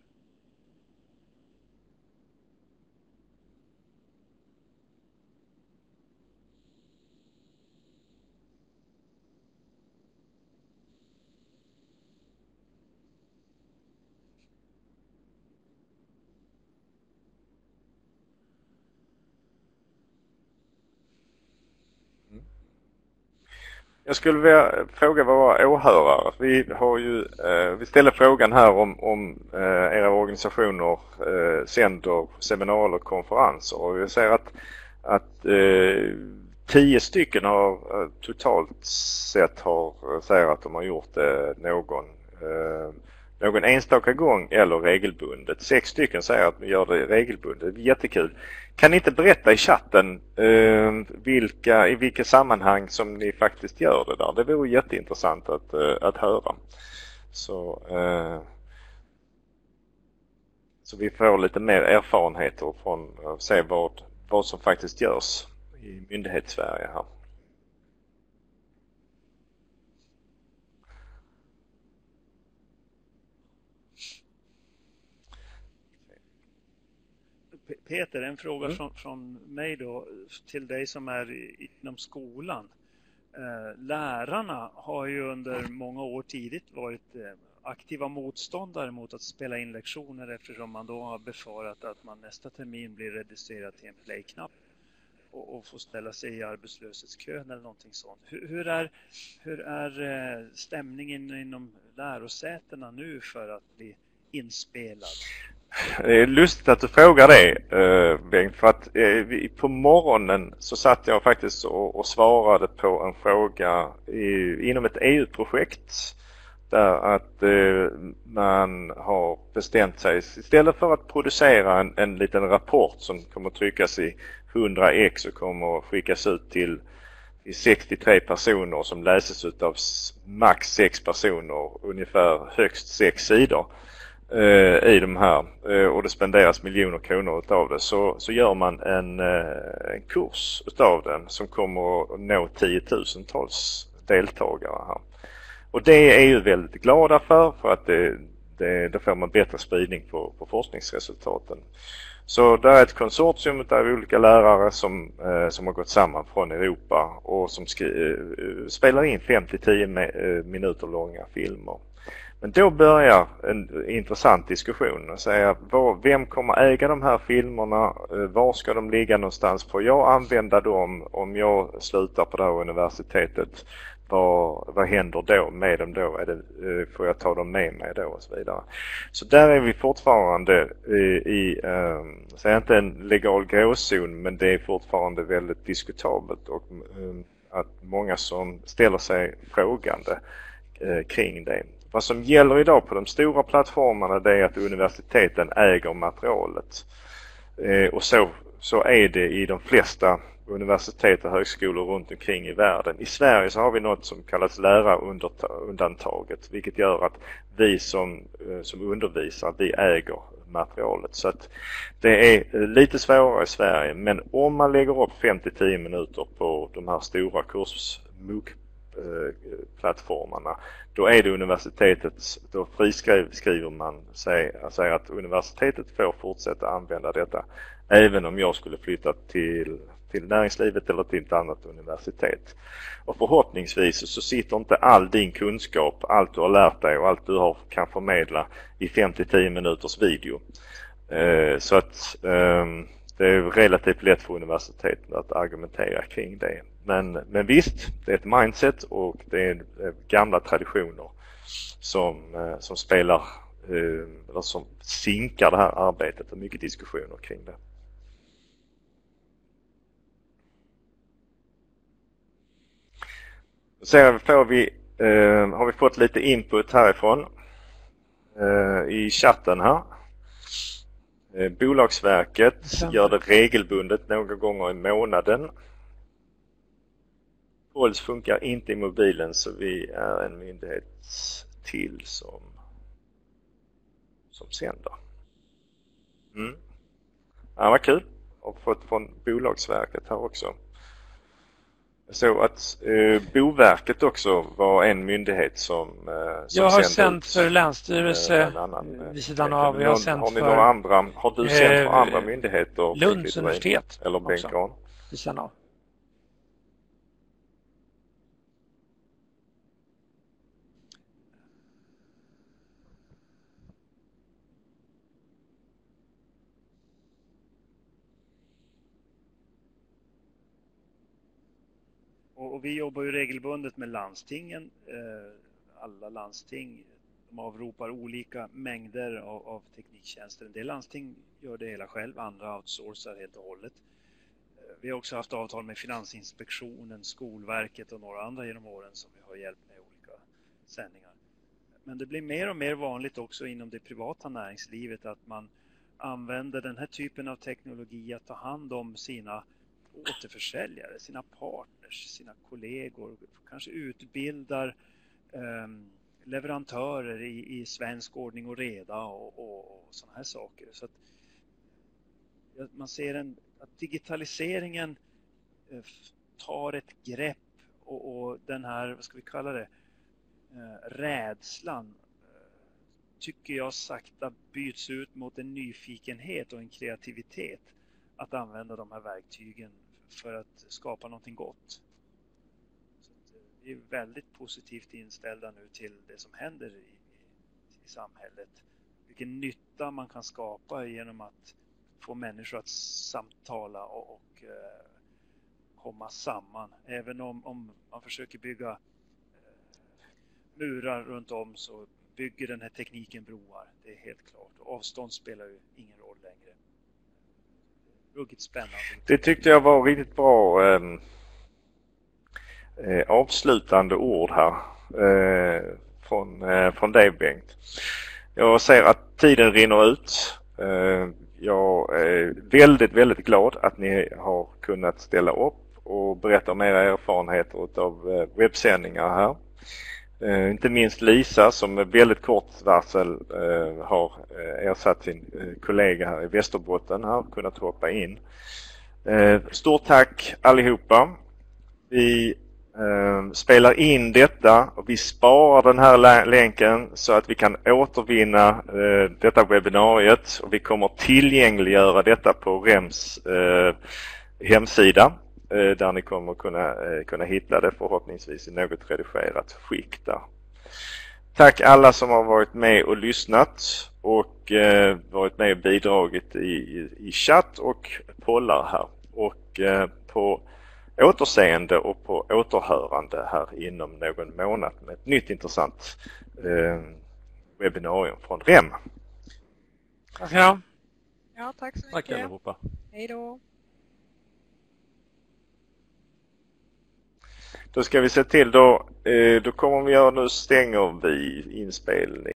Jag skulle vilja fråga våra åhörare. Vi har ju eh, vi ställer frågan här om, om eh, era organisationer eh, sänder seminarier och konferenser. Och jag ser att, att eh, tio stycken har eh, totalt sett har säger att de har gjort det eh, någon eh, någon enstaka gång eller regelbundet. Sex stycken säger att de gör det regelbundet. Det är jättekul. Kan ni inte berätta i chatten eh, vilka, i vilka sammanhang som ni faktiskt gör det där? Det vore jätteintressant att, eh, att höra. Så, eh, så vi får lite mer erfarenheter från att se vad, vad som faktiskt görs i myndighetssverige här. Peter, en fråga mm. från, från mig då till dig som är i, inom skolan. Eh, lärarna har ju under många år tidigt varit eh, aktiva motståndare mot att spela in lektioner eftersom man då har befarat att man nästa termin blir reducerad till en play-knapp och, och får ställa sig i arbetslöshetskön eller någonting sånt. Hur, hur är, hur är eh, stämningen inom lärosätena nu för att bli inspelad? Det är lustigt att du frågar det, eh, Bengt, för att eh, vi, på morgonen så satt jag faktiskt och, och svarade på en fråga i, inom ett E U-projekt där att eh, man har bestämt sig, istället för att producera en, en liten rapport som kommer att tryckas i hundra ex och kommer att skickas ut till i sextiotre personer som läses ut av max sex personer, ungefär högst sex sidor. I de här och det spenderas miljoner kronor utav det, så, så gör man en, en kurs utav den som kommer att nå tiotusentals deltagare här. Och det är ju väldigt glada för, för att det, det, då får man bättre spridning på, på forskningsresultaten. Så det är ett konsortium av olika lärare som, eh, som har gått samman från Europa och som skri, eh, spelar in fem till tio minuter långa filmer. Men då börjar en intressant diskussion och säga vad, vem kommer äga de här filmerna, var ska de ligga någonstans, får jag använda dem om jag slutar på det här universitetet, vad, vad händer då med dem då, är det, får jag ta dem med mig då och så vidare. Så där är vi fortfarande i, i eh, så är inte en legal gråzon, men det är fortfarande väldigt diskutabelt och eh, att många som ställer sig frågande eh, kring det. Vad som gäller idag på de stora plattformarna, det är att universiteten äger materialet. Eh, och så, så är det i de flesta universitet och högskolor runt omkring i världen. I Sverige så har vi något som kallas lärarundantaget, vilket gör att vi som, eh, som undervisar, vi äger materialet. Så att det är lite svårare i Sverige, men om man lägger upp fem till tio minuter på de här stora kurs M O O C-plattformarna, då är det universitetets, då friskriver man sig, säger att universitetet får fortsätta använda detta även om jag skulle flytta till, till näringslivet eller till ett annat universitet. Och förhoppningsvis så sitter inte all din kunskap, allt du har lärt dig och allt du har, kan förmedla i fem till tio minuters video. Eh, så att eh, det är relativt lätt för universitetet att argumentera kring det. Men, men visst, det är ett mindset och det är gamla traditioner som, som spelar, eller som sinkar det här arbetet och mycket diskussioner kring det. Sen får vi, eh, har vi fått lite input härifrån eh, i chatten här. Eh, Bolagsverket gör det regelbundet några gånger i månaden. Puls funkar inte i mobilen, så vi är en myndighet till som, som sänder. Mm. Ja, vad kul. Och fått från Bolagsverket här också. Så att eh, Boverket också var en myndighet som, eh, som jag har sänt sänt ut, för Länsstyrelse eh, annan, eh, vid sidan av. Jag har sänt har ni för några andra, har du sänt för eh, andra myndigheter? Lunds universitet eller Bengt Grahn? vid sidan av. Och vi jobbar ju regelbundet med landstingen. Alla landsting, de avropar olika mängder av, av tekniktjänster. En del landsting gör det hela själv, andra outsourcar helt och hållet. Vi har också haft avtal med Finansinspektionen, Skolverket och några andra genom åren som vi har hjälpt med olika sändningar. Men det blir mer och mer vanligt också inom det privata näringslivet att man använder den här typen av teknologi att ta hand om sina återförsäljare, sina partners, sina kollegor, kanske utbildar eh, leverantörer i, i svensk ordning och reda och, och, och sådana här saker. Så att man ser en, att digitaliseringen eh, tar ett grepp och, och den här, vad ska vi kalla det, eh, rädslan eh, tycker jag sakta byts ut mot en nyfikenhet och en kreativitet att använda de här verktygen för att skapa någonting gott. Så vi är väldigt positivt inställda nu till det som händer i, i samhället. Vilken nytta man kan skapa genom att få människor att samtala och, och eh, komma samman. Även om, om man försöker bygga eh, murar runt om, så bygger den här tekniken broar. Det är helt klart. Och avstånd spelar ju ingen roll längre. Ruggigt spännande. Det tyckte jag var riktigt bra eh, eh, avslutande ord här eh, från, eh, från dig, Bengt. Jag ser att tiden rinner ut. Eh, jag är väldigt, väldigt glad att ni har kunnat ställa upp och berätta om era erfarenheter av eh, webbsändningar här. Eh, inte minst Lisa som med väldigt kort varsel eh, har eh, ersatt sin eh, kollega här i Västerbotten här och kunnat hoppa in. Eh, stort tack allihopa. Vi eh, spelar in detta och vi sparar den här länken så att vi kan återvinna eh, detta webbinariet, och vi kommer tillgängliggöra detta på REMs eh, hemsida. Där ni kommer kunna, kunna hitta det förhoppningsvis i något redigerat skick där. Tack alla som har varit med och lyssnat och eh, varit med och bidragit i, i, i chatt och pollar här. Och eh, på återseende och på återhörande här inom någon månad med ett nytt intressant eh, webbinarium från REM. Tack ja. Ja, tack så mycket. Tack allihopa. Hej då. Då ska vi se till då, eh, då kommer vi göra, nu stänger vi inspelning.